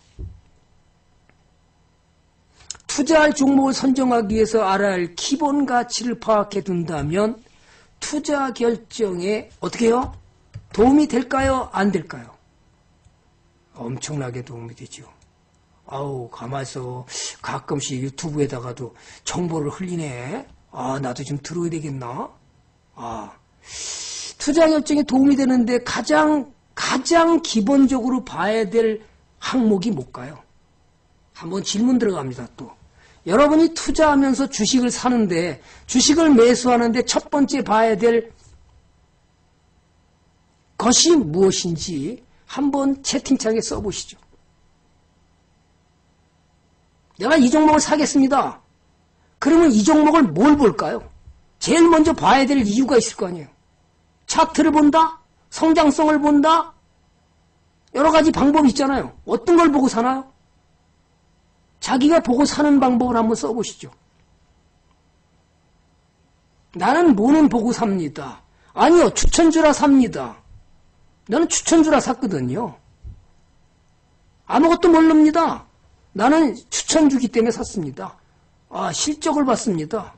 투자할 종목을 선정하기 위해서 알아야 할 기본 가치를 파악해 둔다면 투자 결정에 어떻게 해요? 도움이 될까요? 안 될까요? 엄청나게 도움이 되죠. 아우, 가만있어. 가끔씩 유튜브에다가도 정보를 흘리네. 아, 나도 좀 들어야 되겠나? 아, 투자 결정에 도움이 되는데 가장, 가장 기본적으로 봐야 될 항목이 뭘까요? 한번 질문 들어갑니다, 또. 여러분이 투자하면서 주식을 사는데, 주식을 매수하는데 첫 번째 봐야 될 것이 무엇인지 한번 채팅창에 써보시죠. 내가 이 종목을 사겠습니다. 그러면 이 종목을 뭘 볼까요? 제일 먼저 봐야 될 이유가 있을 거 아니에요. 차트를 본다? 성장성을 본다? 여러 가지 방법이 있잖아요. 어떤 걸 보고 사나요? 자기가 보고 사는 방법을 한번 써보시죠. 나는 뭐는 보고 삽니다. 아니요, 추천주라 삽니다. 나는 추천주라 샀거든요. 아무것도 모릅니다. 나는 추천주기 때문에 샀습니다. 아, 실적을 봤습니다.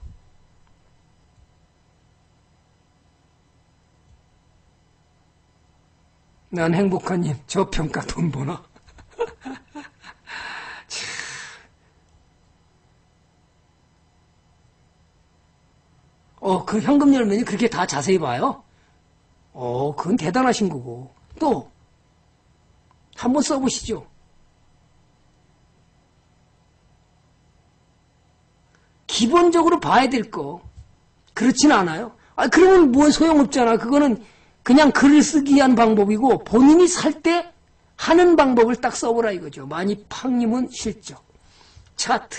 난 행복한 님, 저평가 돈 버나? 어, 그 현금 열매는 그렇게 다 자세히 봐요? 어, 그건 대단하신 거고. 또, 한번 써보시죠. 기본적으로 봐야 될 거. 그렇진 않아요. 아, 그러면 뭐 소용없잖아. 그거는 그냥 글을 쓰기 위한 방법이고, 본인이 살 때 하는 방법을 딱 써보라 이거죠. 많이 팡님은 실적. 차트.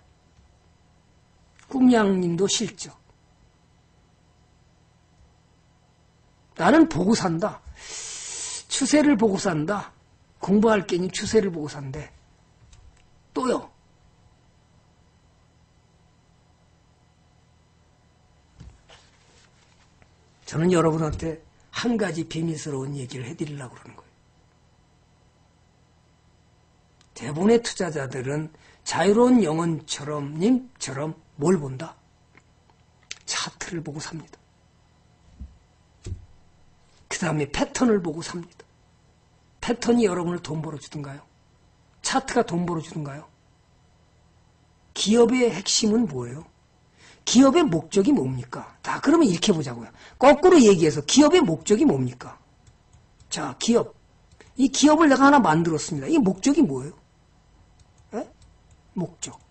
꿈양님도 실적. 나는 보고 산다. 추세를 보고 산다. 공부할 게니 추세를 보고 산대. 또요. 저는 여러분한테 한 가지 비밀스러운 얘기를 해드리려고 그러는 거예요. 대부분의 투자자들은 자유로운 영혼처럼, 님처럼 뭘 본다? 차트를 보고 삽니다. 그 다음에 패턴을 보고 삽니다. 패턴이 여러분을 돈 벌어주던가요? 차트가 돈 벌어주던가요? 기업의 핵심은 뭐예요? 기업의 목적이 뭡니까? 자, 그러면 이렇게 보자고요. 거꾸로 얘기해서 기업의 목적이 뭡니까? 자, 기업. 이 기업을 내가 하나 만들었습니다. 이 목적이 뭐예요? 에? 목적.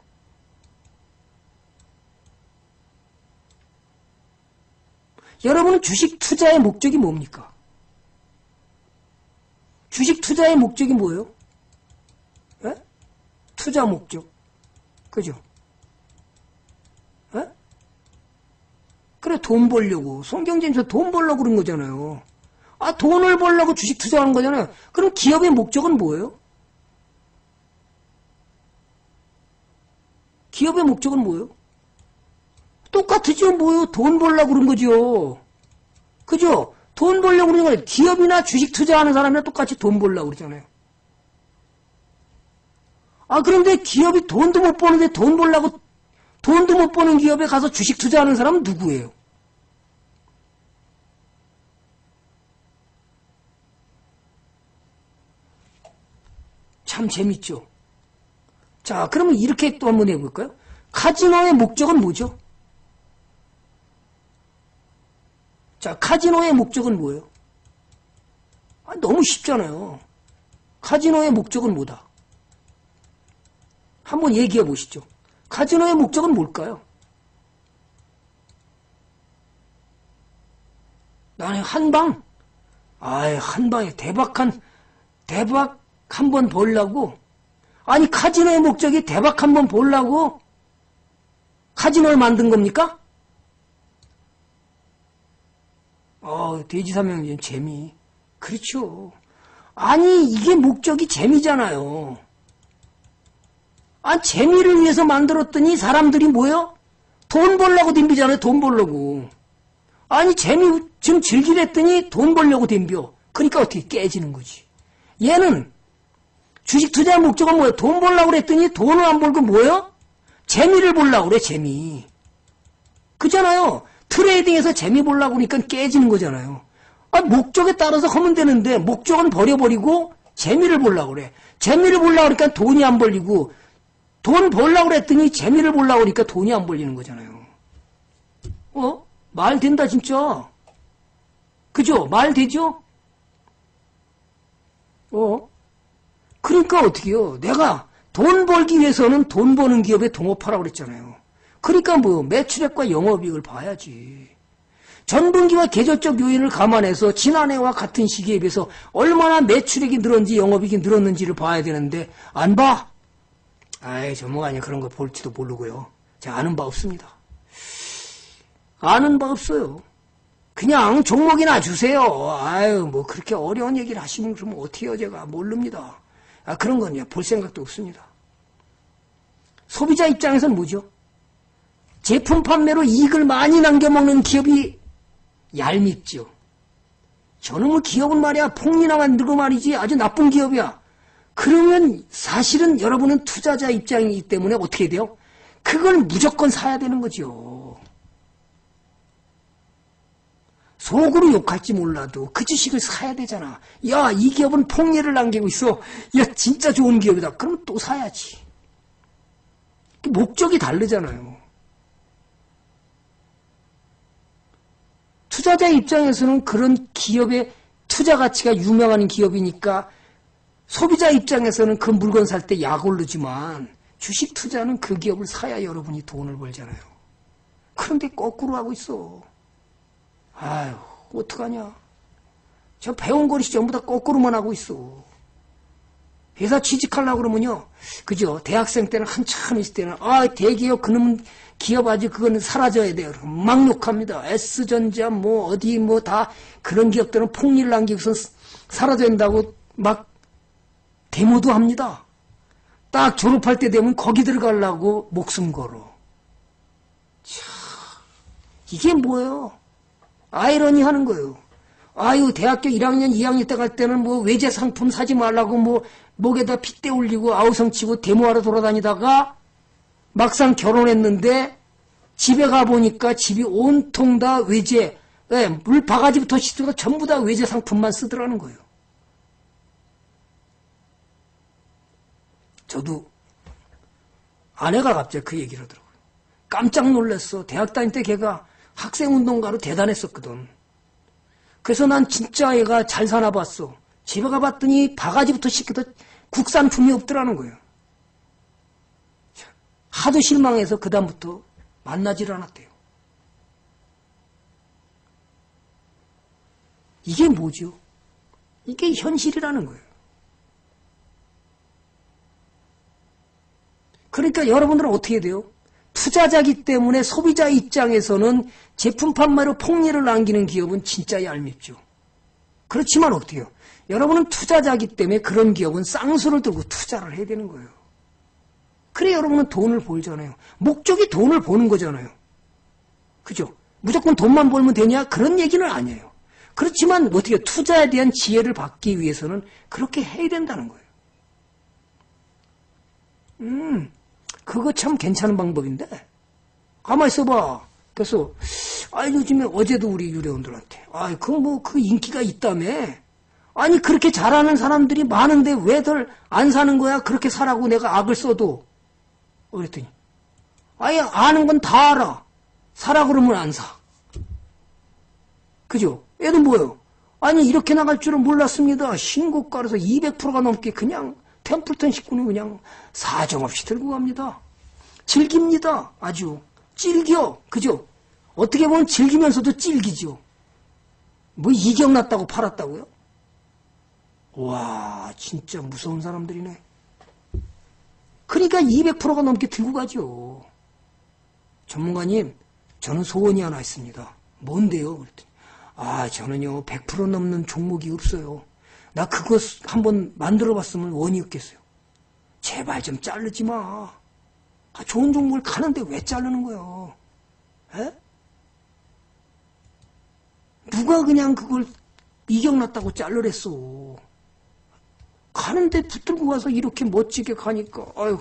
여러분은 주식 투자의 목적이 뭡니까? 주식 투자의 목적이 뭐예요? 에? 투자 목적. 그죠? 에? 그래, 돈 벌려고. 성경제에서 돈 벌려고 그런 거잖아요. 아, 돈을 벌려고 주식 투자하는 거잖아요. 그럼 기업의 목적은 뭐예요? 기업의 목적은 뭐예요? 똑같으죠, 뭐요? 돈 벌려고 그런 거죠. 그죠? 돈 벌려고 그러는 거예요. 기업이나 주식 투자하는 사람이랑 똑같이 돈 벌려고 그러잖아요. 아, 그런데 기업이 돈도 못 버는데 돈 벌려고, 돈도 못 버는 기업에 가서 주식 투자하는 사람은 누구예요? 참 재밌죠. 자, 그러면 이렇게 또 한번 해볼까요? 카지노의 목적은 뭐죠? 자, 카지노의 목적은 뭐예요? 아, 너무 쉽잖아요. 카지노의 목적은 뭐다? 한번 얘기해 보시죠. 카지노의 목적은 뭘까요? 나는 한방? 아이, 한방에 대박한, 대박 한 번 벌라고? 아니, 카지노의 목적이 대박 한 번 벌라고? 카지노를 만든 겁니까? 어, 돼지사명님 재미. 그렇죠. 아니, 이게 목적이 재미잖아요. 아, 재미를 위해서 만들었더니 사람들이 뭐요? 돈 벌려고 덤비잖아요, 돈 벌려고. 아니, 재미 좀 즐기랬더니 돈 벌려고 덤벼. 그러니까 어떻게 깨지는 거지. 얘는 주식 투자의 목적은 뭐예요? 돈 벌려고 그랬더니 돈을 안 벌고 뭐예요? 재미를 보려고 그래, 재미. 그잖아요. 트레이딩에서 재미 보려고 그러니까 깨지는 거잖아요. 아, 목적에 따라서 하면 되는데 목적은 버려버리고 재미를 보려고 그래. 재미를 보려고 그러니까 돈이 안 벌리고 돈 벌려고 그랬더니 재미를 보려고 그러니까 돈이 안 벌리는 거잖아요. 어? 말 된다 진짜. 그죠? 말 되죠? 어? 그러니까 어떻게요? 내가 돈 벌기 위해서는 돈 버는 기업에 동업하라고 그랬잖아요. 그러니까 뭐 매출액과 영업이익을 봐야지. 전분기와 계절적 요인을 감안해서 지난해와 같은 시기에 비해서 얼마나 매출액이 늘었는지 영업이익이 늘었는지를 봐야 되는데 안 봐? 아이, 전문가님 그런 거 볼지도 모르고요. 제가 아는 바 없습니다. 아는 바 없어요. 그냥 종목이나 주세요. 아유, 뭐 그렇게 어려운 얘기를 하시면 그러면 어떻게 해요? 제가 모릅니다. 아, 그런 건 볼 생각도 없습니다. 소비자 입장에서는 뭐죠? 제품 판매로 이익을 많이 남겨먹는 기업이 얄밉죠. 저놈의 기업은 말이야 폭리나 만들고 말이지 아주 나쁜 기업이야. 그러면 사실은 여러분은 투자자 입장이기 때문에 어떻게 돼요? 그걸 무조건 사야 되는 거죠. 속으로 욕할지 몰라도 그 주식을 사야 되잖아. 야, 이 기업은 폭리를 남기고 있어. 야, 진짜 좋은 기업이다. 그럼 또 사야지. 목적이 다르잖아요. 투자자 입장에서는 그런 기업의 투자 가치가 유명한 기업이니까 소비자 입장에서는 그 물건 살 때 약 오르지만 주식 투자는 그 기업을 사야 여러분이 돈을 벌잖아요. 그런데 거꾸로 하고 있어. 아유, 어떡하냐. 저 배운 것이 전부 다 거꾸로만 하고 있어. 회사 취직하려고 그러면요. 그죠? 대학생 때는 한참 있을 때는, 아, 대기업 그놈 기업 아주 그거는 사라져야 돼요. 막 욕합니다. S전자 뭐 어디 뭐 다 그런 기업들은 폭리를 남기고서 사라져야 된다고 막 데모도 합니다. 딱 졸업할 때 되면 거기 들어가려고 목숨 걸어. 참, 이게 뭐예요? 아이러니 하는 거예요. 아유, 대학교 일 학년, 이 학년 때 갈 때는 뭐 외제 상품 사지 말라고 뭐 목에다 핏대 올리고 아우성 치고 데모하러 돌아다니다가 막상 결혼했는데 집에 가보니까 집이 온통 다 외제, 네, 물 바가지부터 시트가 전부 다 외제 상품만 쓰더라는 거예요. 저도 아내가 갑자기 그 얘기를 하더라고요. 깜짝 놀랐어. 대학 다닐 때 걔가 학생운동가로 대단했었거든. 그래서 난 진짜 얘가 잘 사나 봤어. 집에 가봤더니 바가지부터 씻겨도 국산품이 없더라는 거예요. 하도 실망해서 그 다음부터 만나질 않았대요. 이게 뭐죠? 이게 현실이라는 거예요. 그러니까 여러분들은 어떻게 돼요? 투자자기 때문에 소비자 입장에서는 제품 판매로 폭리를 남기는 기업은 진짜 얄밉죠. 그렇지만 어떻게 해요? 여러분은 투자자기 때문에 그런 기업은 쌍수를 들고 투자를 해야 되는 거예요. 그래 여러분은 돈을 벌잖아요. 목적이 돈을 버는 거잖아요. 그죠? 무조건 돈만 벌면 되냐? 그런 얘기는 아니에요. 그렇지만 어떻게 투자에 대한 지혜를 받기 위해서는 그렇게 해야 된다는 거예요. 음, 그거 참 괜찮은 방법인데 가만히 있어봐. 그래서 아 요즘에 어제도 우리 유료원들한테 아 그 뭐 그 인기가 있다며 아니 그렇게 잘하는 사람들이 많은데 왜들 안 사는 거야? 그렇게 사라고 내가 악을 써도. 그랬더니 아예 아는 건 다 알아. 사라 그러면 안 사. 그죠? 얘도 뭐예요? 아니 이렇게 나갈 줄은 몰랐습니다. 신고가로서 이백 퍼센트가 넘게 그냥 템플턴 식구는 그냥 사정없이 들고 갑니다. 즐깁니다. 아주 찔겨. 그죠? 어떻게 보면 즐기면서도 찔기죠. 뭐 이경났다고 팔았다고요? 와 진짜 무서운 사람들이네. 그러니까 이백 퍼센트가 넘게 들고 가죠. 전문가님 저는 소원이 하나 있습니다. 뭔데요? 그랬더니 아 저는요 백 퍼센트 넘는 종목이 없어요. 나 그거 한번 만들어봤으면 원이 없겠어요. 제발 좀 자르지 마. 아, 좋은 종목을 가는데 왜 자르는 거예요? 에? 누가 그냥 그걸 이경났다고 자르랬어. 가는데 붙들고 가서 이렇게 멋지게 가니까 아유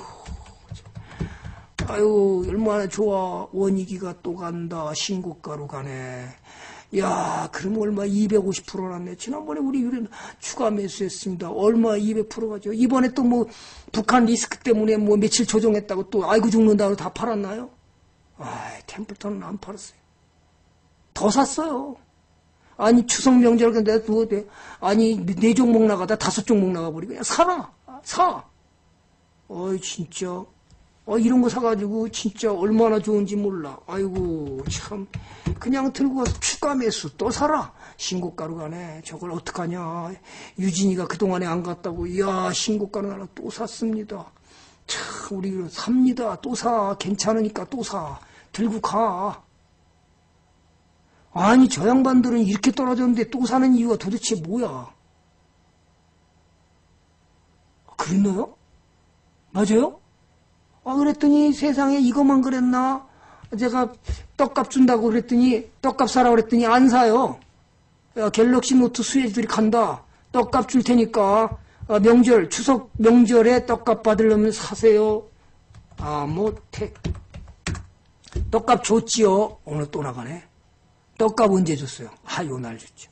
아유 얼마나 좋아. 원익이가 또 간다. 신고가로 가네. 야 그럼 얼마 이백오십 퍼센트 났네. 지난번에 우리 유리는 추가 매수했습니다. 얼마 이백 퍼센트 가죠. 이번에 또 뭐 북한 리스크 때문에 뭐 며칠 조정했다고 또 아이고 죽는다고 다 팔았나요? 아 템플턴은 안 팔았어요. 더 샀어요. 아니 추석 명절 내가 뭐 아니 네 종목 나가다 다섯 종목 나가버리고 그냥 사라. 사. 어이 진짜 어 이런 거 사가지고 진짜 얼마나 좋은지 몰라. 아이고 참 그냥 들고 가서 추가 매수 또 사라. 신고가로 가네. 저걸 어떡하냐. 유진이가 그동안에 안 갔다고. 이야 신고가로 하나 또 샀습니다. 참 우리 삽니다. 또 사. 괜찮으니까 또 사. 들고 가. 아니 저 양반들은 이렇게 떨어졌는데 또 사는 이유가 도대체 뭐야? 그랬나요? 맞아요? 아 그랬더니 세상에 이것만 그랬나? 제가 떡값 준다고 그랬더니 떡값 사라고 그랬더니 안 사요. 야, 갤럭시 노트 수혜들이 간다. 떡값 줄 테니까 아, 명절 추석 명절에 떡값 받으려면 사세요. 아 뭐 떡값 줬지요. 오늘 또 나가네. 떡값 언제 줬어요? 아, 요날 줬죠.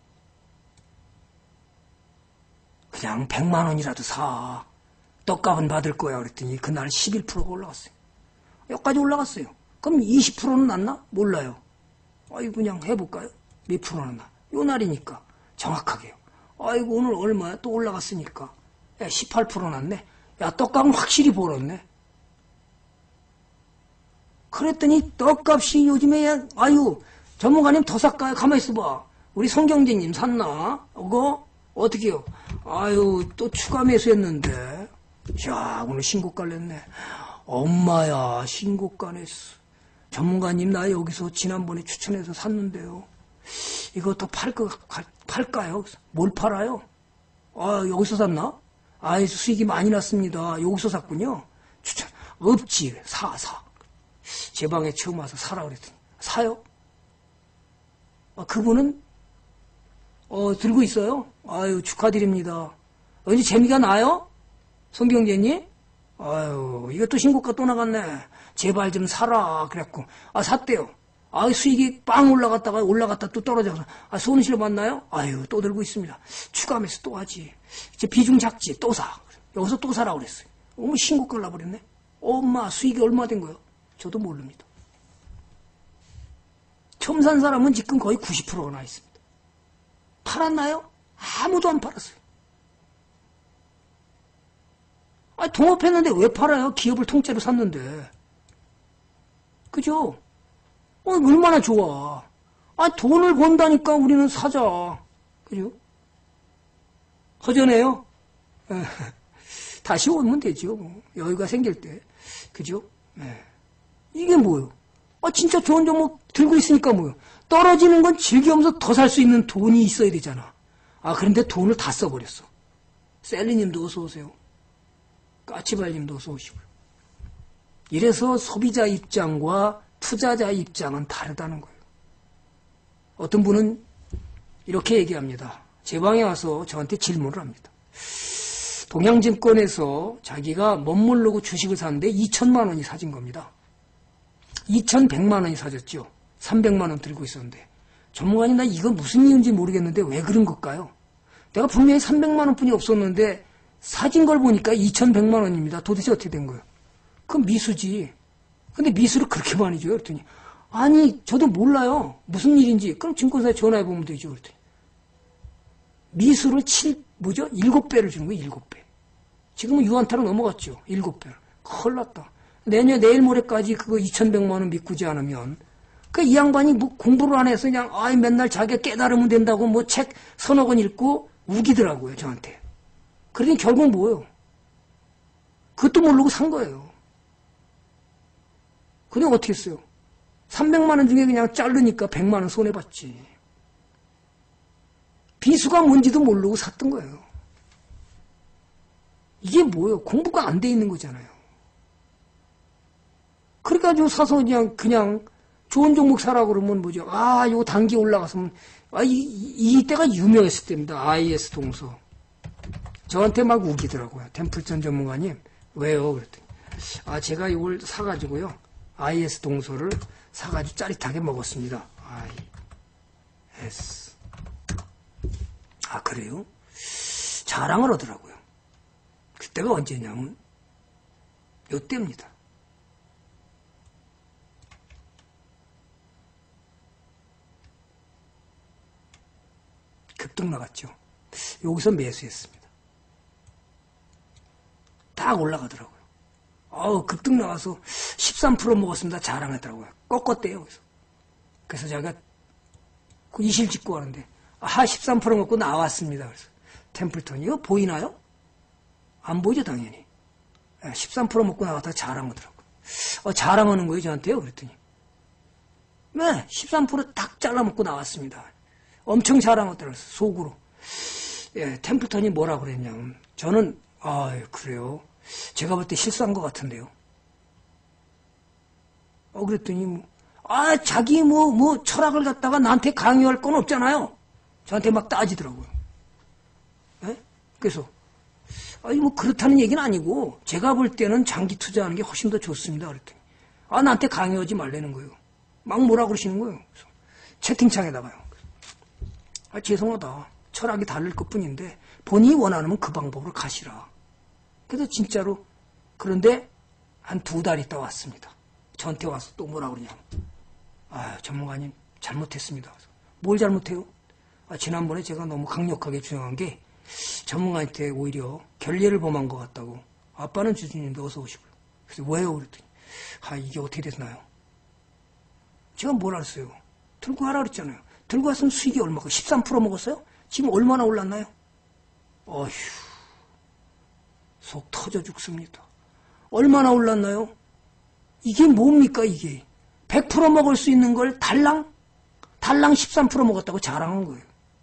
그냥 백만 원이라도 사. 떡값은 받을 거야. 그랬더니 그날 십일 퍼센트가 올라갔어요. 여기까지 올라갔어요. 그럼 이십 퍼센트는 났나? 몰라요. 아이 그냥 해볼까요? 몇 프로는 나? 요날이니까 정확하게요. 아이고 오늘 얼마야? 또 올라갔으니까. 야, 십팔 퍼센트 났네. 야, 떡값은 확실히 벌었네. 그랬더니 떡값이 요즘에 아유 전문가님 더 살까요? 가만히 있어봐. 우리 송경재님 샀나? 그거? 어떻게요? 아유, 또 추가 매수했는데. 자, 오늘 신고가 냈네. 엄마야, 신고가 냈어. 전문가님, 나 여기서 지난번에 추천해서 샀는데요. 이거 더 팔 거, 팔까요? 뭘 팔아요? 아, 여기서 샀나? 아, 수익이 많이 났습니다. 여기서 샀군요. 추천. 없지. 사, 사. 제 방에 처음 와서 사라 그랬더니. 사요? 아, 그분은 어, 들고 있어요. 아유 축하드립니다. 왠지 재미가 나요? 송경재님? 아유 이것도 신고가 또 나갔네. 제발 좀 사라. 그랬고 아 샀대요. 아 수익이 빵 올라갔다가 올라갔다 또 떨어져서 아 손실 봤나요? 아유 또 들고 있습니다. 추가 매수 또 하지. 이제 비중 작지 또 사. 여기서 또 사라고 그랬어요. 어머 신고가 나버렸네. 엄마 수익이 얼마 된 거요? 저도 모릅니다. 처음 산 사람은 지금 거의 구십 퍼센트가 나 있습니다. 팔았나요? 아무도 안 팔았어요. 아, 동업했는데 왜 팔아요? 기업을 통째로 샀는데. 그죠? 어, 얼마나 좋아. 아, 돈을 번다니까 우리는 사자. 그죠? 허전해요? 다시 오면 되죠. 뭐. 여유가 생길 때. 그죠? 네. 이게 뭐예요? 아, 진짜 좋은 종목 들고 있으니까 뭐요? 떨어지는 건 즐기면서 더 살 수 있는 돈이 있어야 되잖아. 아, 그런데 돈을 다 써버렸어. 셀리님도 어서 오세요. 까치발님도 어서 오시고요. 이래서 소비자 입장과 투자자 입장은 다르다는 거예요. 어떤 분은 이렇게 얘기합니다. 제 방에 와서 저한테 질문을 합니다. 동양증권에서 자기가 멋모르고 주식을 샀는데 이천만 원이 사진 겁니다. 이천백만 원이 사졌죠. 삼백만 원 들고 있었는데 전문가님 나 이거 무슨 이유인지 모르겠는데 왜 그런 걸까요? 내가 분명히 삼백만 원뿐이 없었는데 사진 걸 보니까 이천백만 원입니다. 도대체 어떻게 된 거예요? 그건 미수지. 근데 미수를 그렇게 많이 줘요? 그랬더니 아니 저도 몰라요. 무슨 일인지. 그럼 증권사에 전화해 보면 되죠. 그랬더니 미수를 칠 뭐죠? 일곱 배를 주는 거예요. 일곱 배. 지금은 유한타로 넘어갔죠. 일곱 배. 큰일 났다. 내년 내일 모레까지 그거 이천백만 원 믿고지 않으면 그 이 양반이 뭐 공부를 안 해서 그냥 아이 맨날 자기가 깨달으면 된다고 뭐 책 서너 권 읽고 우기더라고요. 저한테. 그러니 결국 뭐예요? 그것도 모르고 산 거예요. 그냥 어떻게 했어요? 삼백만 원 중에 그냥 자르니까 백만 원 손해봤지. 비수가 뭔지도 모르고 샀던 거예요. 이게 뭐예요? 공부가 안 돼 있는 거잖아요. 그래가지고 사서 그냥, 그냥 좋은 종목 사라고 그러면 뭐죠? 아, 요 단기 올라갔으면, 아, 이, 이, 이때가 유명했을 때입니다. 아이에스 동서. 저한테 막 우기더라고요. 템플턴 전문가님. 왜요? 그랬더니. 아, 제가 이걸 사가지고요. 아이에스 동서를 사가지고 짜릿하게 먹었습니다. 아이에스. 아, 그래요? 자랑을 하더라고요. 그때가 언제냐면, 요때입니다. 급등 나갔죠. 여기서 매수했습니다. 딱 올라가더라고요. 어우, 급등 나와서 십삼 퍼센트 먹었습니다. 자랑하더라고요. 꺾었대요. 그래서. 그래서 제가 그 이실 짓고 하는데, 아, 십삼 퍼센트 먹고 나왔습니다. 그래서 템플턴이 이거 보이나요? 안 보이죠, 당연히. 십삼 퍼센트 먹고 나왔다가 자랑하더라고요. 어, 자랑하는 거예요, 저한테요? 그랬더니. 네, 십삼 퍼센트 딱 잘라먹고 나왔습니다. 엄청 자랑하더라고요, 속으로. 예, 템플턴이 뭐라 그랬냐면, 저는, 아 그래요. 제가 볼 때 실수한 것 같은데요. 어, 그랬더니, 뭐, 아, 자기 뭐, 뭐, 철학을 갖다가 나한테 강요할 건 없잖아요. 저한테 막 따지더라고요. 예? 그래서, 아니, 뭐, 그렇다는 얘기는 아니고, 제가 볼 때는 장기 투자하는 게 훨씬 더 좋습니다. 그랬더니, 아, 나한테 강요하지 말라는 거예요. 막 뭐라 그러시는 거예요. 그래서 채팅창에다가요. 아, 죄송하다. 철학이 다를 것 뿐인데, 본인이 원하면 그 방법으로 가시라. 그래서 진짜로, 그런데 한 두 달 있다 왔습니다. 저한테 와서 또 뭐라 그러냐. 아, 전문가님, 잘못했습니다. 뭘 잘못해요? 아, 지난번에 제가 너무 강력하게 주장한 게, 전문가한테 오히려 결례를 범한 것 같다고. 아빠는 주주님도 어서 오시고요. 그래서 왜요? 그랬더니, 아, 이게 어떻게 됐나요? 제가 뭘 알았어요? 들고 하라 그랬잖아요. 들고 왔으면 수익이 얼마고 십삼 퍼센트 먹었어요? 지금 얼마나 올랐나요? 어휴, 속 터져 죽습니다. 얼마나 올랐나요? 이게 뭡니까 이게? 백 퍼센트 먹을 수 있는 걸 달랑? 달랑 십삼 퍼센트 먹었다고 자랑한 거예요.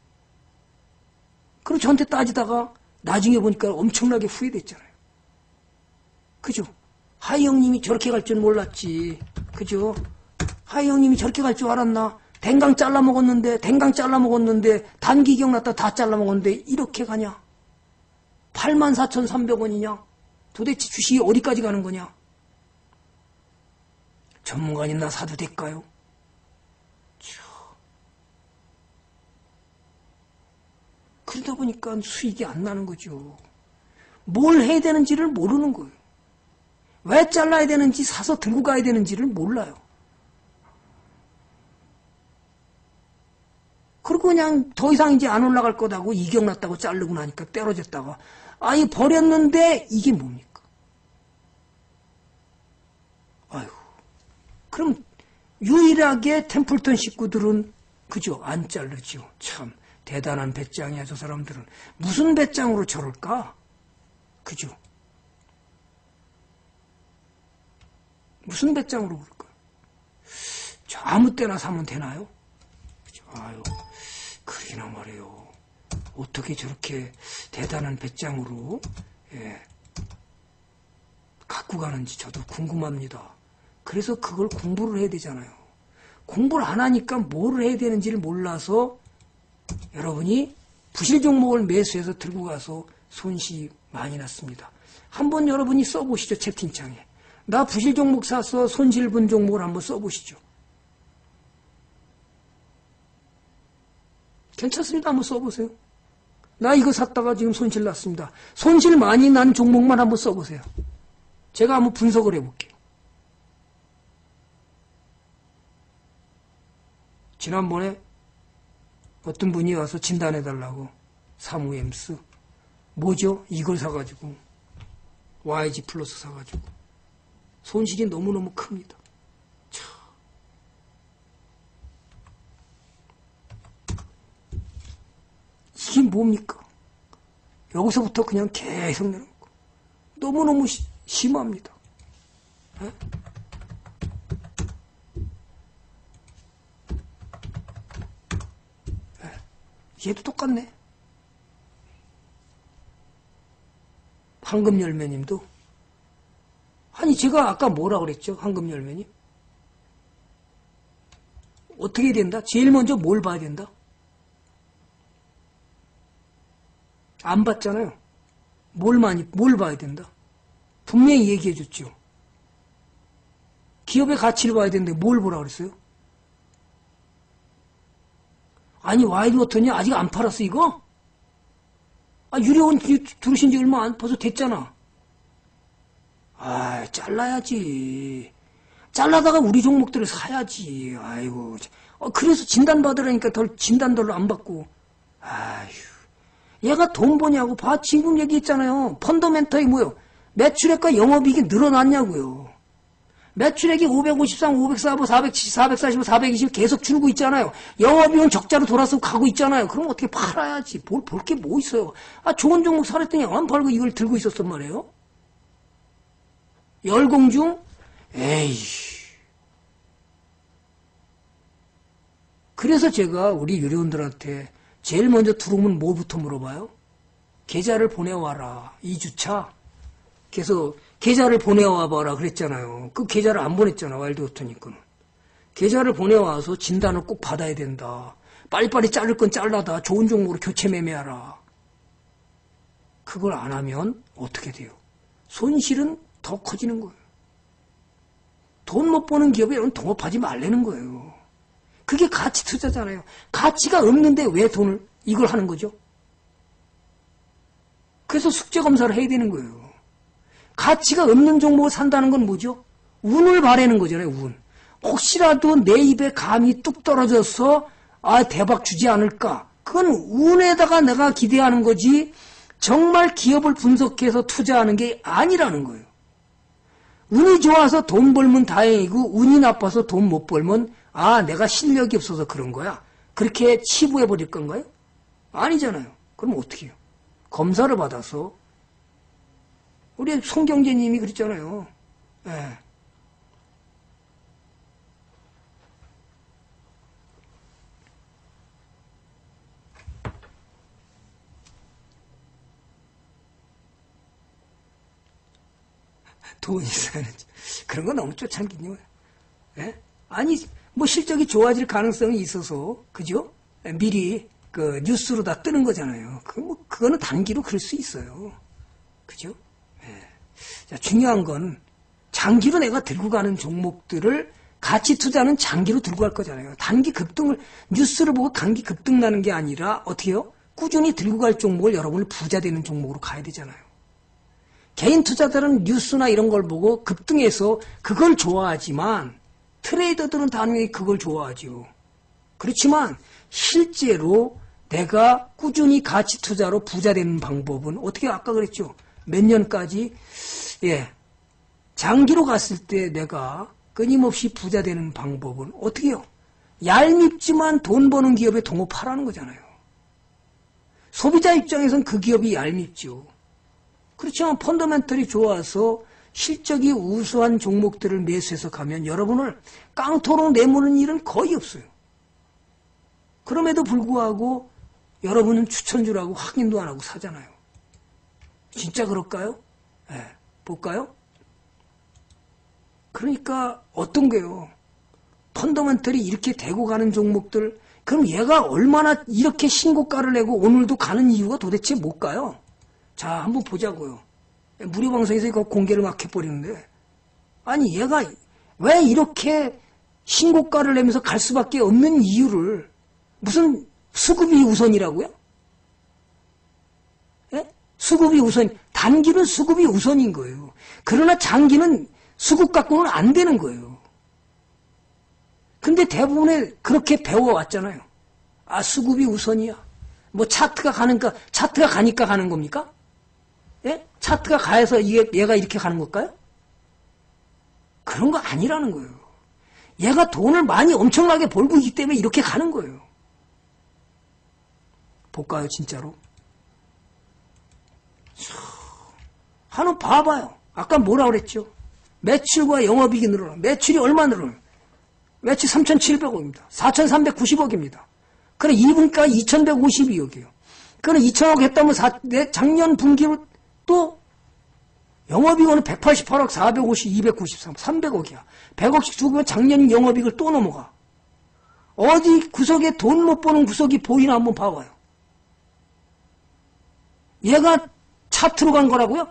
그리고 저한테 따지다가 나중에 보니까 엄청나게 후회됐잖아요. 그죠? 하이 형님이 저렇게 갈 줄 몰랐지. 그죠? 하이 형님이 저렇게 갈 줄 알았나? 댕강 잘라 먹었는데, 댕강 잘라 먹었는데, 단기 기억났다 다 잘라 먹었는데, 이렇게 가냐? 팔만 사천삼백 원이냐? 도대체 주식이 어디까지 가는 거냐? 전문가님 나 사도 될까요? 그러다 보니까 수익이 안 나는 거죠. 뭘 해야 되는지를 모르는 거예요. 왜 잘라야 되는지 사서 들고 가야 되는지를 몰라요. 그리고 그냥 더 이상 이제 안 올라갈 거다고 이격났다고 자르고 나니까 떨어졌다가 아예 버렸는데 이게 뭡니까? 아유, 그럼 유일하게 템플턴 식구들은 그죠? 안 자르죠. 참 대단한 배짱이야 저 사람들은. 무슨 배짱으로 저럴까? 그죠? 무슨 배짱으로 그럴까? 저 아무 때나 사면 되나요? 그죠? 아유. 그러기나 말이에요. 어떻게 저렇게 대단한 배짱으로 예, 갖고 가는지 저도 궁금합니다. 그래서 그걸 공부를 해야 되잖아요. 공부를 안 하니까 뭐를 해야 되는지를 몰라서 여러분이 부실 종목을 매수해서 들고 가서 손실이 많이 났습니다. 한번 여러분이 써보시죠. 채팅창에. 나 부실 종목 사서 손실 본 종목을 한번 써보시죠. 괜찮습니다. 한번 써보세요. 나 이거 샀다가 지금 손실 났습니다. 손실 많이 난 종목만 한번 써보세요. 제가 한번 분석을 해볼게요. 지난번에 어떤 분이 와서 진단해달라고 사무엠스 뭐죠? 이걸 사가지고 와이지 플러스 사가지고 손실이 너무너무 큽니다. 참. 이게 뭡니까? 여기서부터 그냥 계속 내는 거. 너무너무 시, 심합니다. 에? 에. 얘도 똑같네. 황금열매님도. 아니 제가 아까 뭐라 그랬죠? 황금열매님. 어떻게 된다? 제일 먼저 뭘 봐야 된다? 안 봤잖아요. 뭘 많이, 뭘 봐야 된다? 분명히 얘기해 줬죠. 기업의 가치를 봐야 되는데 뭘 보라 그랬어요? 아니, 와이드워터니 아직 안 팔았어, 이거? 아, 유료원 들으신 지 얼마 안, 벌써 됐잖아. 아, 잘라야지. 잘라다가 우리 종목들을 사야지. 아이고. 어, 그래서 진단받으라니까 덜, 진단들로 안 받고. 아휴. 얘가 돈 버냐고. 봐, 지금 얘기했잖아요. 펀더멘털이 뭐요? 매출액과 영업이익이 늘어났냐고요. 매출액이 오백오십삼, 오백사, 사백칠십, 사백사십, 사백이십 계속 줄고 있잖아요. 영업이익은 적자로 돌아서 가고 있잖아요. 그럼 어떻게 팔아야지. 볼, 볼 게 뭐 있어요. 아, 좋은 종목 사랬더니 안 팔고 이걸 들고 있었단 말이에요. 열공중? 에이. 그래서 제가 우리 유료원들한테 제일 먼저 들어오면 뭐부터 물어봐요? 계좌를 보내와라. 이 주차. 그래서 계좌를 보내와봐라 그랬잖아요. 그 계좌를 안 보냈잖아. 와일드워터니까는. 계좌를 보내와서 진단을 꼭 받아야 된다. 빨리빨리 자를 건 잘라다. 좋은 종목으로 교체 매매하라. 그걸 안 하면 어떻게 돼요? 손실은 더 커지는 거예요. 돈 못 버는 기업에 여러분 동업하지 말라는 거예요. 그게 가치 투자잖아요. 가치가 없는데 왜 돈을 이걸 하는 거죠? 그래서 숙제 검사를 해야 되는 거예요. 가치가 없는 종목을 산다는 건 뭐죠? 운을 바라는 거잖아요. 운. 혹시라도 내 입에 감이 뚝 떨어져서 아 대박 주지 않을까? 그건 운에다가 내가 기대하는 거지 정말 기업을 분석해서 투자하는 게 아니라는 거예요. 운이 좋아서 돈 벌면 다행이고 운이 나빠서 돈 못 벌면 아 내가 실력이 없어서 그런 거야. 그렇게 치부해버릴 건가요? 아니잖아요. 그럼 어떻게 해요? 검사를 받아서 우리 송경재님이 그랬잖아요. 예. 돈이 사는지 그런 거 너무 쫓아기요. 예? 아니 뭐 실적이 좋아질 가능성이 있어서 그죠? 미리 그 뉴스로 다 뜨는 거잖아요. 그 뭐 그거는 단기로 그럴 수 있어요. 그죠? 예. 자, 중요한 건 장기로 내가 들고 가는 종목들을 가치 투자는 장기로 들고 갈 거잖아요. 단기 급등을 뉴스를 보고 단기 급등 나는 게 아니라 어떻게요? 꾸준히 들고 갈 종목을 여러분이 부자 되는 종목으로 가야 되잖아요. 개인 투자자들은 뉴스나 이런 걸 보고 급등해서 그걸 좋아하지만 트레이더들은 당연히 그걸 좋아하죠. 그렇지만 실제로 내가 꾸준히 가치 투자로 부자 되는 방법은 어떻게 아까 그랬죠? 몇 년까지 예 장기로 갔을 때 내가 끊임없이 부자 되는 방법은 어떻게 해요? 얄밉지만 돈 버는 기업에 동업하라는 거잖아요. 소비자 입장에선 그 기업이 얄밉죠. 그렇지만 펀더멘털이 좋아서 실적이 우수한 종목들을 매수해서 가면 여러분을 깡토로 내모는 일은 거의 없어요. 그럼에도 불구하고 여러분은 추천주라고 확인도 안 하고 사잖아요. 진짜 그럴까요? 네, 볼까요? 그러니까 어떤 게요? 펀더멘털이 이렇게 되고 가는 종목들 그럼 얘가 얼마나 이렇게 신고가를 내고 오늘도 가는 이유가 도대체 뭘까요? 자, 한번 보자고요. 무료 방송에서 이거 공개를 막 해버리는데. 아니, 얘가 왜 이렇게 신고가를 내면서 갈 수밖에 없는 이유를 무슨 수급이 우선이라고요? 예? 수급이 우선, 단기는 수급이 우선인 거예요. 그러나 장기는 수급 갖고는 안 되는 거예요. 근데 대부분에 그렇게 배워왔잖아요. 아, 수급이 우선이야. 뭐 차트가 가니까, 차트가 가니까 가는 겁니까? 예? 차트가 가해서 이게, 얘가 이렇게 가는 걸까요? 그런 거 아니라는 거예요. 얘가 돈을 많이 엄청나게 벌고 있기 때문에 이렇게 가는 거예요. 볼까요, 진짜로? 한번 봐봐요. 아까 뭐라 그랬죠? 매출과 영업이익이 늘어나. 매출이 얼마 늘어나요? 매출 삼천칠백억입니다. 사천삼백구십억입니다. 그럼 이 분가 이천백오십이억이에요. 그럼 이천억 했다면 사, 내 작년 분기로 또 영업이익은 백팔십팔억, 사백오십, 이백구십삼, 삼백억이야. 백억씩 주면 작년 영업이익을 또 넘어가. 어디 구석에 돈 못 버는 구석이 보이나 한번 봐봐요. 얘가 차트로 간 거라고요?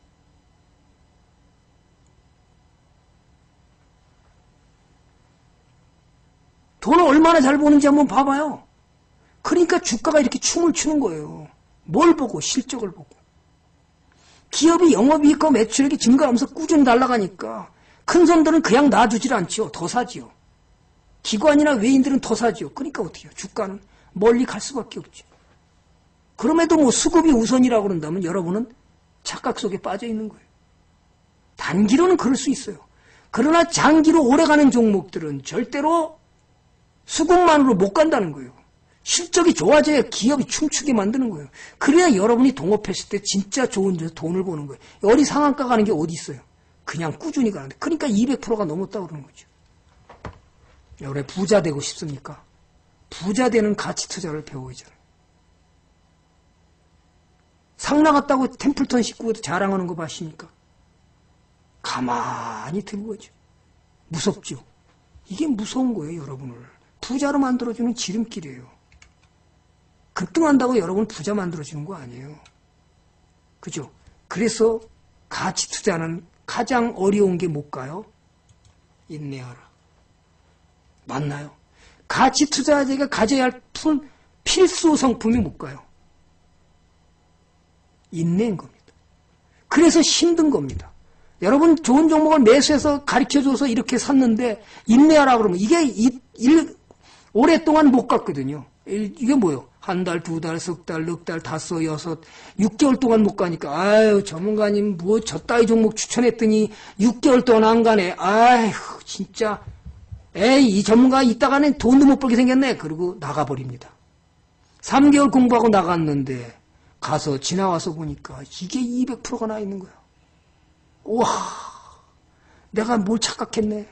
돈을 얼마나 잘 버는지 한번 봐봐요. 그러니까 주가가 이렇게 춤을 추는 거예요. 뭘 보고? 실적을 보고. 기업이 영업이익과 매출액이 증가하면서 꾸준히 날아가니까 큰 손들은 그냥 놔두질 않지요. 더 사지요. 기관이나 외인들은 더 사지요. 그러니까 어떻게 해요? 주가는 멀리 갈 수밖에 없죠. 그럼에도 뭐 수급이 우선이라고 그런다면 여러분은 착각 속에 빠져 있는 거예요. 단기로는 그럴 수 있어요. 그러나 장기로 오래가는 종목들은 절대로 수급만으로 못 간다는 거예요. 실적이 좋아져야 기업이 춤추게 만드는 거예요. 그래야 여러분이 동업했을 때 진짜 좋은 데서 돈을 버는 거예요. 열이 상한가 가는 게 어디 있어요? 그냥 꾸준히 가는데. 그러니까 이백 퍼센트가 넘었다고 그러는 거죠. 여러분 부자 되고 싶습니까? 부자 되는 가치 투자를 배워야잖아요. 상 나갔다고 템플턴 식구가 자랑하는 거 봤습니까? 가만히 들고 가죠. 무섭죠? 이게 무서운 거예요, 여러분을. 부자로 만들어주는 지름길이에요. 급등한다고 여러분 부자 만들어주는 거 아니에요. 그죠? 그래서 가치 투자는 가장 어려운 게 뭘까요? 인내하라. 맞나요? 가치 투자자가 가져야 할 필수 성품이 뭘까요? 인내인 겁니다. 그래서 힘든 겁니다. 여러분 좋은 종목을 매수해서 가르쳐줘서 이렇게 샀는데 인내하라 그러면 이게 일, 일, 오랫동안 못 갔거든요. 이게 뭐예요? 한 달, 두 달, 석 달, 넉 달, 다섯, 여섯, 육 개월 동안 못 가니까 아유 전문가님 뭐 저 따위 종목 추천했더니 육 개월 동안 안 가네. 아유 진짜 에이 이 전문가 있다가는 돈도 못 벌게 생겼네. 그리고 나가버립니다. 삼 개월 공부하고 나갔는데 가서 지나와서 보니까 이게 이백 퍼센트가 나 있는 거야. 우와 내가 뭘 착각했네.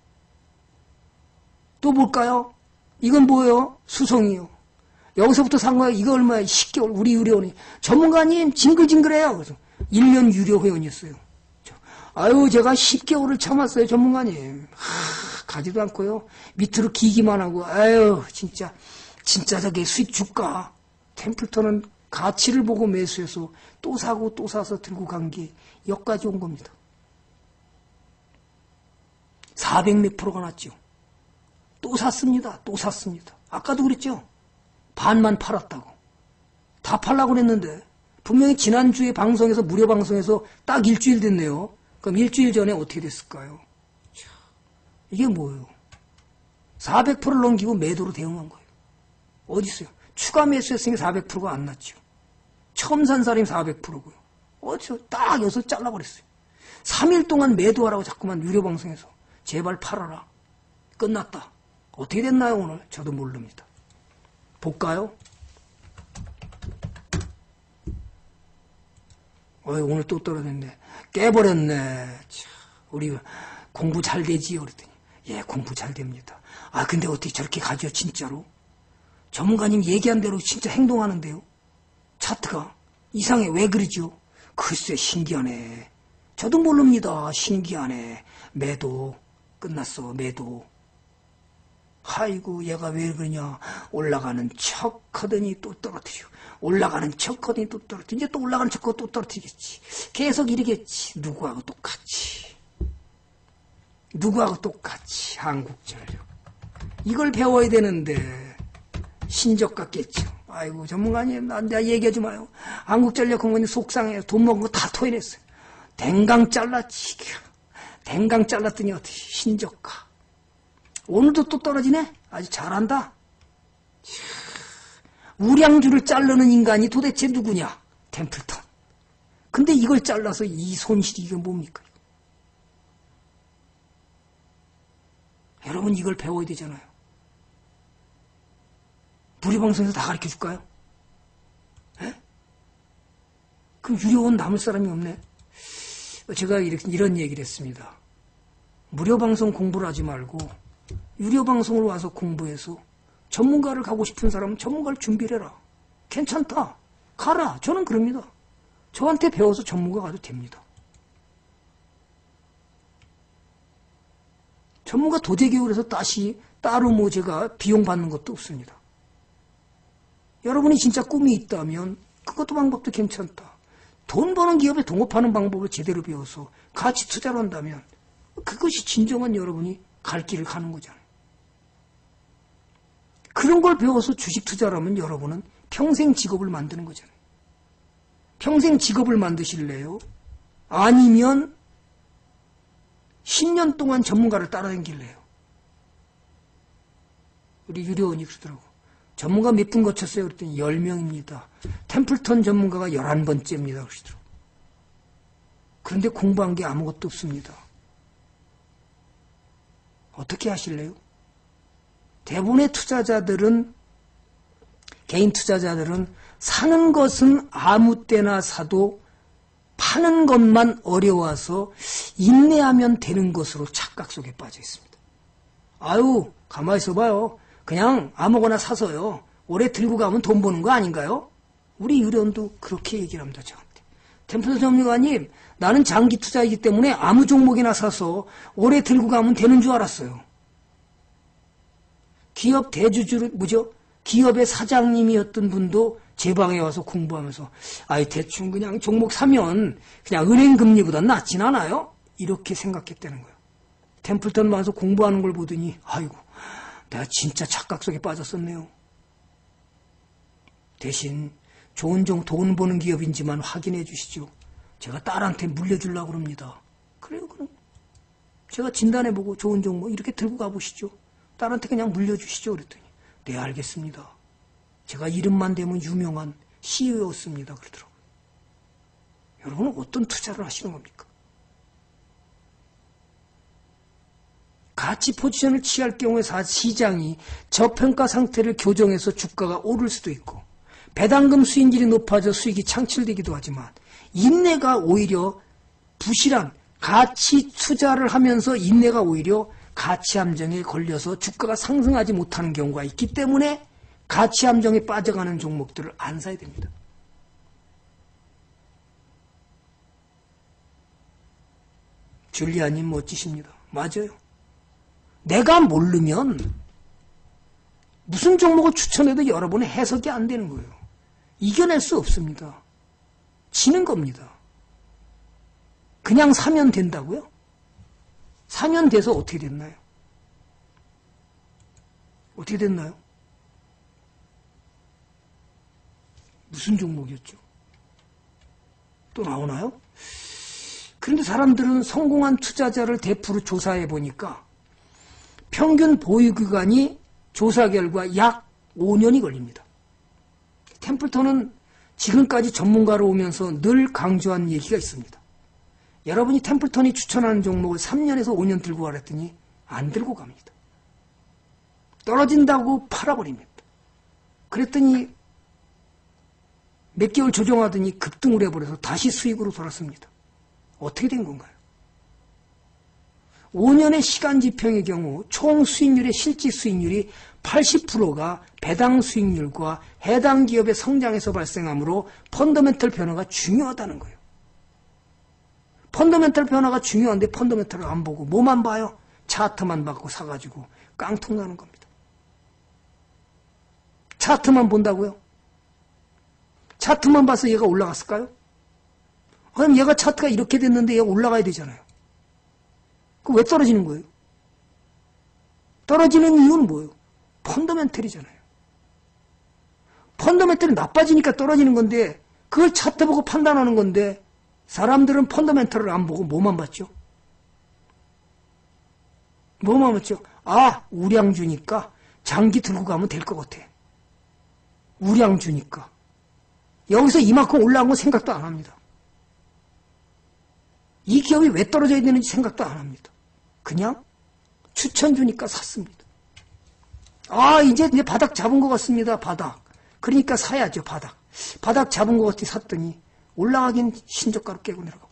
또 볼까요? 이건 뭐예요? 수성이요. 여기서부터 산 거야. 이거 얼마야? 십 개월. 우리 유료원이. 전문가님, 징글징글해요. 그래서 일 년 유료 회원이었어요. 아유, 제가 십 개월을 참았어요, 전문가님. 하, 가지도 않고요. 밑으로 기기만 하고, 아유, 진짜, 진짜 저게 수익 줄까? 템플턴은 가치를 보고 매수해서 또 사고 또 사서 들고 간 게 여기까지 온 겁니다. 사백 몇 프로가 났죠. 또 샀습니다. 또 샀습니다. 아까도 그랬죠. 반만 팔았다고. 다 팔라고 그랬는데 분명히 지난주에 방송에서 무료 방송에서 딱 일주일 됐네요. 그럼 일주일 전에 어떻게 됐을까요? 이게 뭐예요? 사백 퍼센트를 넘기고 매도로 대응한 거예요. 어디 있어요? 추가 매수했으니 사백 퍼센트가 안 났죠. 처음 산 사람이 사백 퍼센트고요. 어디서 딱 여기서 잘라버렸어요. 삼 일 동안 매도하라고 자꾸만 유료 방송에서 제발 팔아라. 끝났다. 어떻게 됐나요 오늘? 저도 모릅니다. 볼까요? 어이, 오늘 또 떨어졌네. 깨버렸네. 참, 우리 공부 잘 되지요? 그랬더니 예, 공부 잘 됩니다. 아, 근데 어떻게 저렇게 가죠, 진짜로? 전문가님 얘기한 대로 진짜 행동하는데요. 차트가 이상해. 왜 그러죠? 글쎄, 신기하네. 저도 모릅니다. 신기하네. 매도. 끝났어, 매도. 아이고, 얘가 왜 그러냐. 올라가는 척 하더니 또 떨어뜨려. 올라가는 척 하더니 또 떨어뜨려. 이제 또 올라가는 척 하고 또 떨어뜨리겠지. 계속 이러겠지. 누구하고 똑같이. 누구하고 똑같이. 한국전력. 이걸 배워야 되는데 신적 같겠죠. 아이고 전문가님 나, 나 얘기하지 마요. 한국전력공원이 속상해요. 돈 먹은 거 다 토해냈어요. 댕강 잘랐지. 댕강 잘랐더니 어떻게 신저가. 오늘도 또 떨어지네. 아주 잘한다. 우량주를 자르는 인간이 도대체 누구냐? 템플턴. 근데 이걸 잘라서 이 손실이 이게 뭡니까? 여러분 이걸 배워야 되잖아요. 무료방송에서 다 가르쳐줄까요? 에? 그럼 유료원 남을 사람이 없네. 제가 이렇게, 이런 얘기를 했습니다. 무료방송 공부를 하지 말고 유료방송을 와서 공부해서 전문가를 가고 싶은 사람은 전문가를 준비를 해라. 괜찮다. 가라. 저는 그럽니다. 저한테 배워서 전문가 가도 됩니다. 전문가 도제교육에서 다시 따로 뭐 제가 비용 받는 것도 없습니다. 여러분이 진짜 꿈이 있다면 그것도 방법도 괜찮다. 돈 버는 기업에 동업하는 방법을 제대로 배워서 같이 투자를 한다면 그것이 진정한 여러분이 갈 길을 가는 거잖아요. 그런 걸 배워서 주식 투자를 하면 여러분은 평생 직업을 만드는 거잖아요. 평생 직업을 만드실래요? 아니면 십 년 동안 전문가를 따라다닐래요? 우리 유료원이 그러더라고. 전문가 몇 분 거쳤어요? 그랬더니 열 명입니다. 템플턴 전문가가 열한 번째입니다. 그러시더라고. 그런데 공부한 게 아무것도 없습니다. 어떻게 하실래요? 대부분의 투자자들은, 개인 투자자들은 사는 것은 아무 때나 사도 파는 것만 어려워서 인내하면 되는 것으로 착각 속에 빠져 있습니다. 아유, 가만히 있어봐요. 그냥 아무거나 사서요. 오래 들고 가면 돈 버는 거 아닌가요? 우리 유료원도 그렇게 얘기를 합니다. 저한테. 템플턴 전문가님, 나는 장기 투자이기 때문에 아무 종목이나 사서 오래 들고 가면 되는 줄 알았어요. 기업 대주주, 뭐죠? 기업의 사장님이었던 분도 제 방에 와서 공부하면서 아이 대충 그냥 종목 사면 그냥 은행 금리보다 낫진 않아요? 이렇게 생각했다는 거예요. 템플턴 와서 공부하는 걸 보더니 아이고 내가 진짜 착각 속에 빠졌었네요. 대신 좋은 종 돈 버는 기업인지만 확인해 주시죠. 제가 딸한테 물려주려고 합니다. 그래요, 그럼 제가 진단해보고 좋은 종목 이렇게 들고 가보시죠. 딸한테 그냥 물려주시죠. 그랬더니 네, 알겠습니다. 제가 이름만 대면 유명한 씨이오였습니다. 그러더라고요. 여러분은 어떤 투자를 하시는 겁니까? 가치 포지션을 취할 경우에 시장이 저평가 상태를 교정해서 주가가 오를 수도 있고 배당금 수익률이 높아져 수익이 창출되기도 하지만 인내가 오히려 부실한 가치 투자를 하면서 인내가 오히려 가치 함정에 걸려서 주가가 상승하지 못하는 경우가 있기 때문에 가치 함정에 빠져가는 종목들을 안 사야 됩니다. 줄리아님 멋지십니다. 맞아요. 내가 모르면 무슨 종목을 추천해도 여러분의 해석이 안 되는 거예요. 이겨낼 수 없습니다. 지는 겁니다. 그냥 사면 된다고요? 사면 돼서 어떻게 됐나요? 어떻게 됐나요? 무슨 종목이었죠? 또 나오나요? 그런데 사람들은 성공한 투자자를 대프로 조사해 보니까 평균 보유기간이 조사 결과 약 오 년이 걸립니다. 템플턴은 지금까지 전문가로 오면서 늘 강조한 얘기가 있습니다. 여러분이 템플턴이 추천하는 종목을 삼 년에서 오 년 들고 가라 했더니 안 들고 갑니다. 떨어진다고 팔아버립니다. 그랬더니 몇 개월 조정하더니 급등을 해버려서 다시 수익으로 돌았습니다. 어떻게 된 건가요? 오 년의 시간 지평의 경우 총 수익률의 실질 수익률이 팔십 퍼센트가 배당 수익률과 해당 기업의 성장에서 발생하므로 펀더멘털 변화가 중요하다는 거예요. 펀더멘털 변화가 중요한데 펀더멘털을 안 보고 뭐만 봐요? 차트만 받고 사가지고 깡통 나는 겁니다. 차트만 본다고요? 차트만 봐서 얘가 올라갔을까요? 그럼 얘가 차트가 이렇게 됐는데 얘가 올라가야 되잖아요. 그럼 왜 떨어지는 거예요? 떨어지는 이유는 뭐예요? 펀더멘털이잖아요. 펀더멘털이 나빠지니까 떨어지는 건데 그걸 차트 보고 판단하는 건데 사람들은 펀더멘털을 안 보고 뭐만 봤죠? 뭐만 봤죠? 아, 우량주니까 장기 들고 가면 될 것 같아. 우량주니까. 여기서 이만큼 올라온 건 생각도 안 합니다. 이 기업이 왜 떨어져야 되는지 생각도 안 합니다. 그냥 추천주니까 샀습니다. 아, 이제, 이제 바닥 잡은 것 같습니다. 바닥. 그러니까 사야죠, 바닥. 바닥 잡은 것 같아 샀더니 올라가긴 신저가로 깨고 내려가고.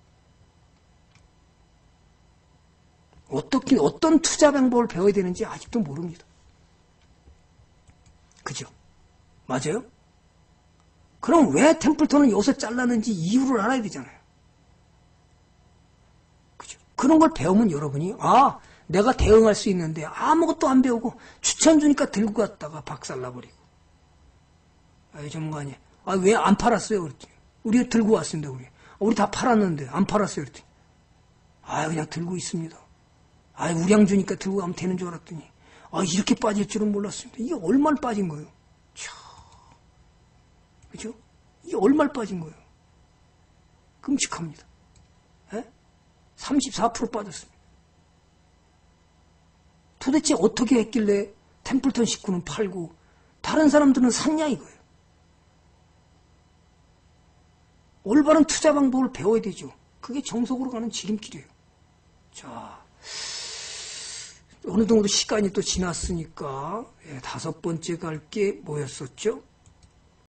어떻게, 어떤 투자 방법을 배워야 되는지 아직도 모릅니다. 그죠? 맞아요? 그럼 왜 템플턴은 여기서 잘랐는지 이유를 알아야 되잖아요. 그죠? 그런 걸 배우면 여러분이, 아, 내가 대응할 수 있는데 아무것도 안 배우고 추천 주니까 들고 갔다가 박살나버리고. 아, 전문가님, 아, 왜 안 팔았어요? 그랬더니. 우리가 들고 왔습니다, 우리. 우리 다 팔았는데 안 팔았어요. 그랬더니. 아, 그냥 들고 있습니다. 아, 우량 주니까 들고 가면 되는 줄 알았더니. 아, 이렇게 빠질 줄은 몰랐습니다. 이게 얼마나 빠진 거예요? 차. 그죠? 이게 얼마나 빠진 거예요? 끔찍합니다. 에? 삼십사 퍼센트 빠졌습니다. 도대체 어떻게 했길래 템플턴 식구는 팔고 다른 사람들은 샀냐 이거예요. 올바른 투자 방법을 배워야 되죠. 그게 정석으로 가는 지름길이에요. 자, 어느 정도 시간이 또 지났으니까 예, 다섯 번째 갈 게 뭐였었죠?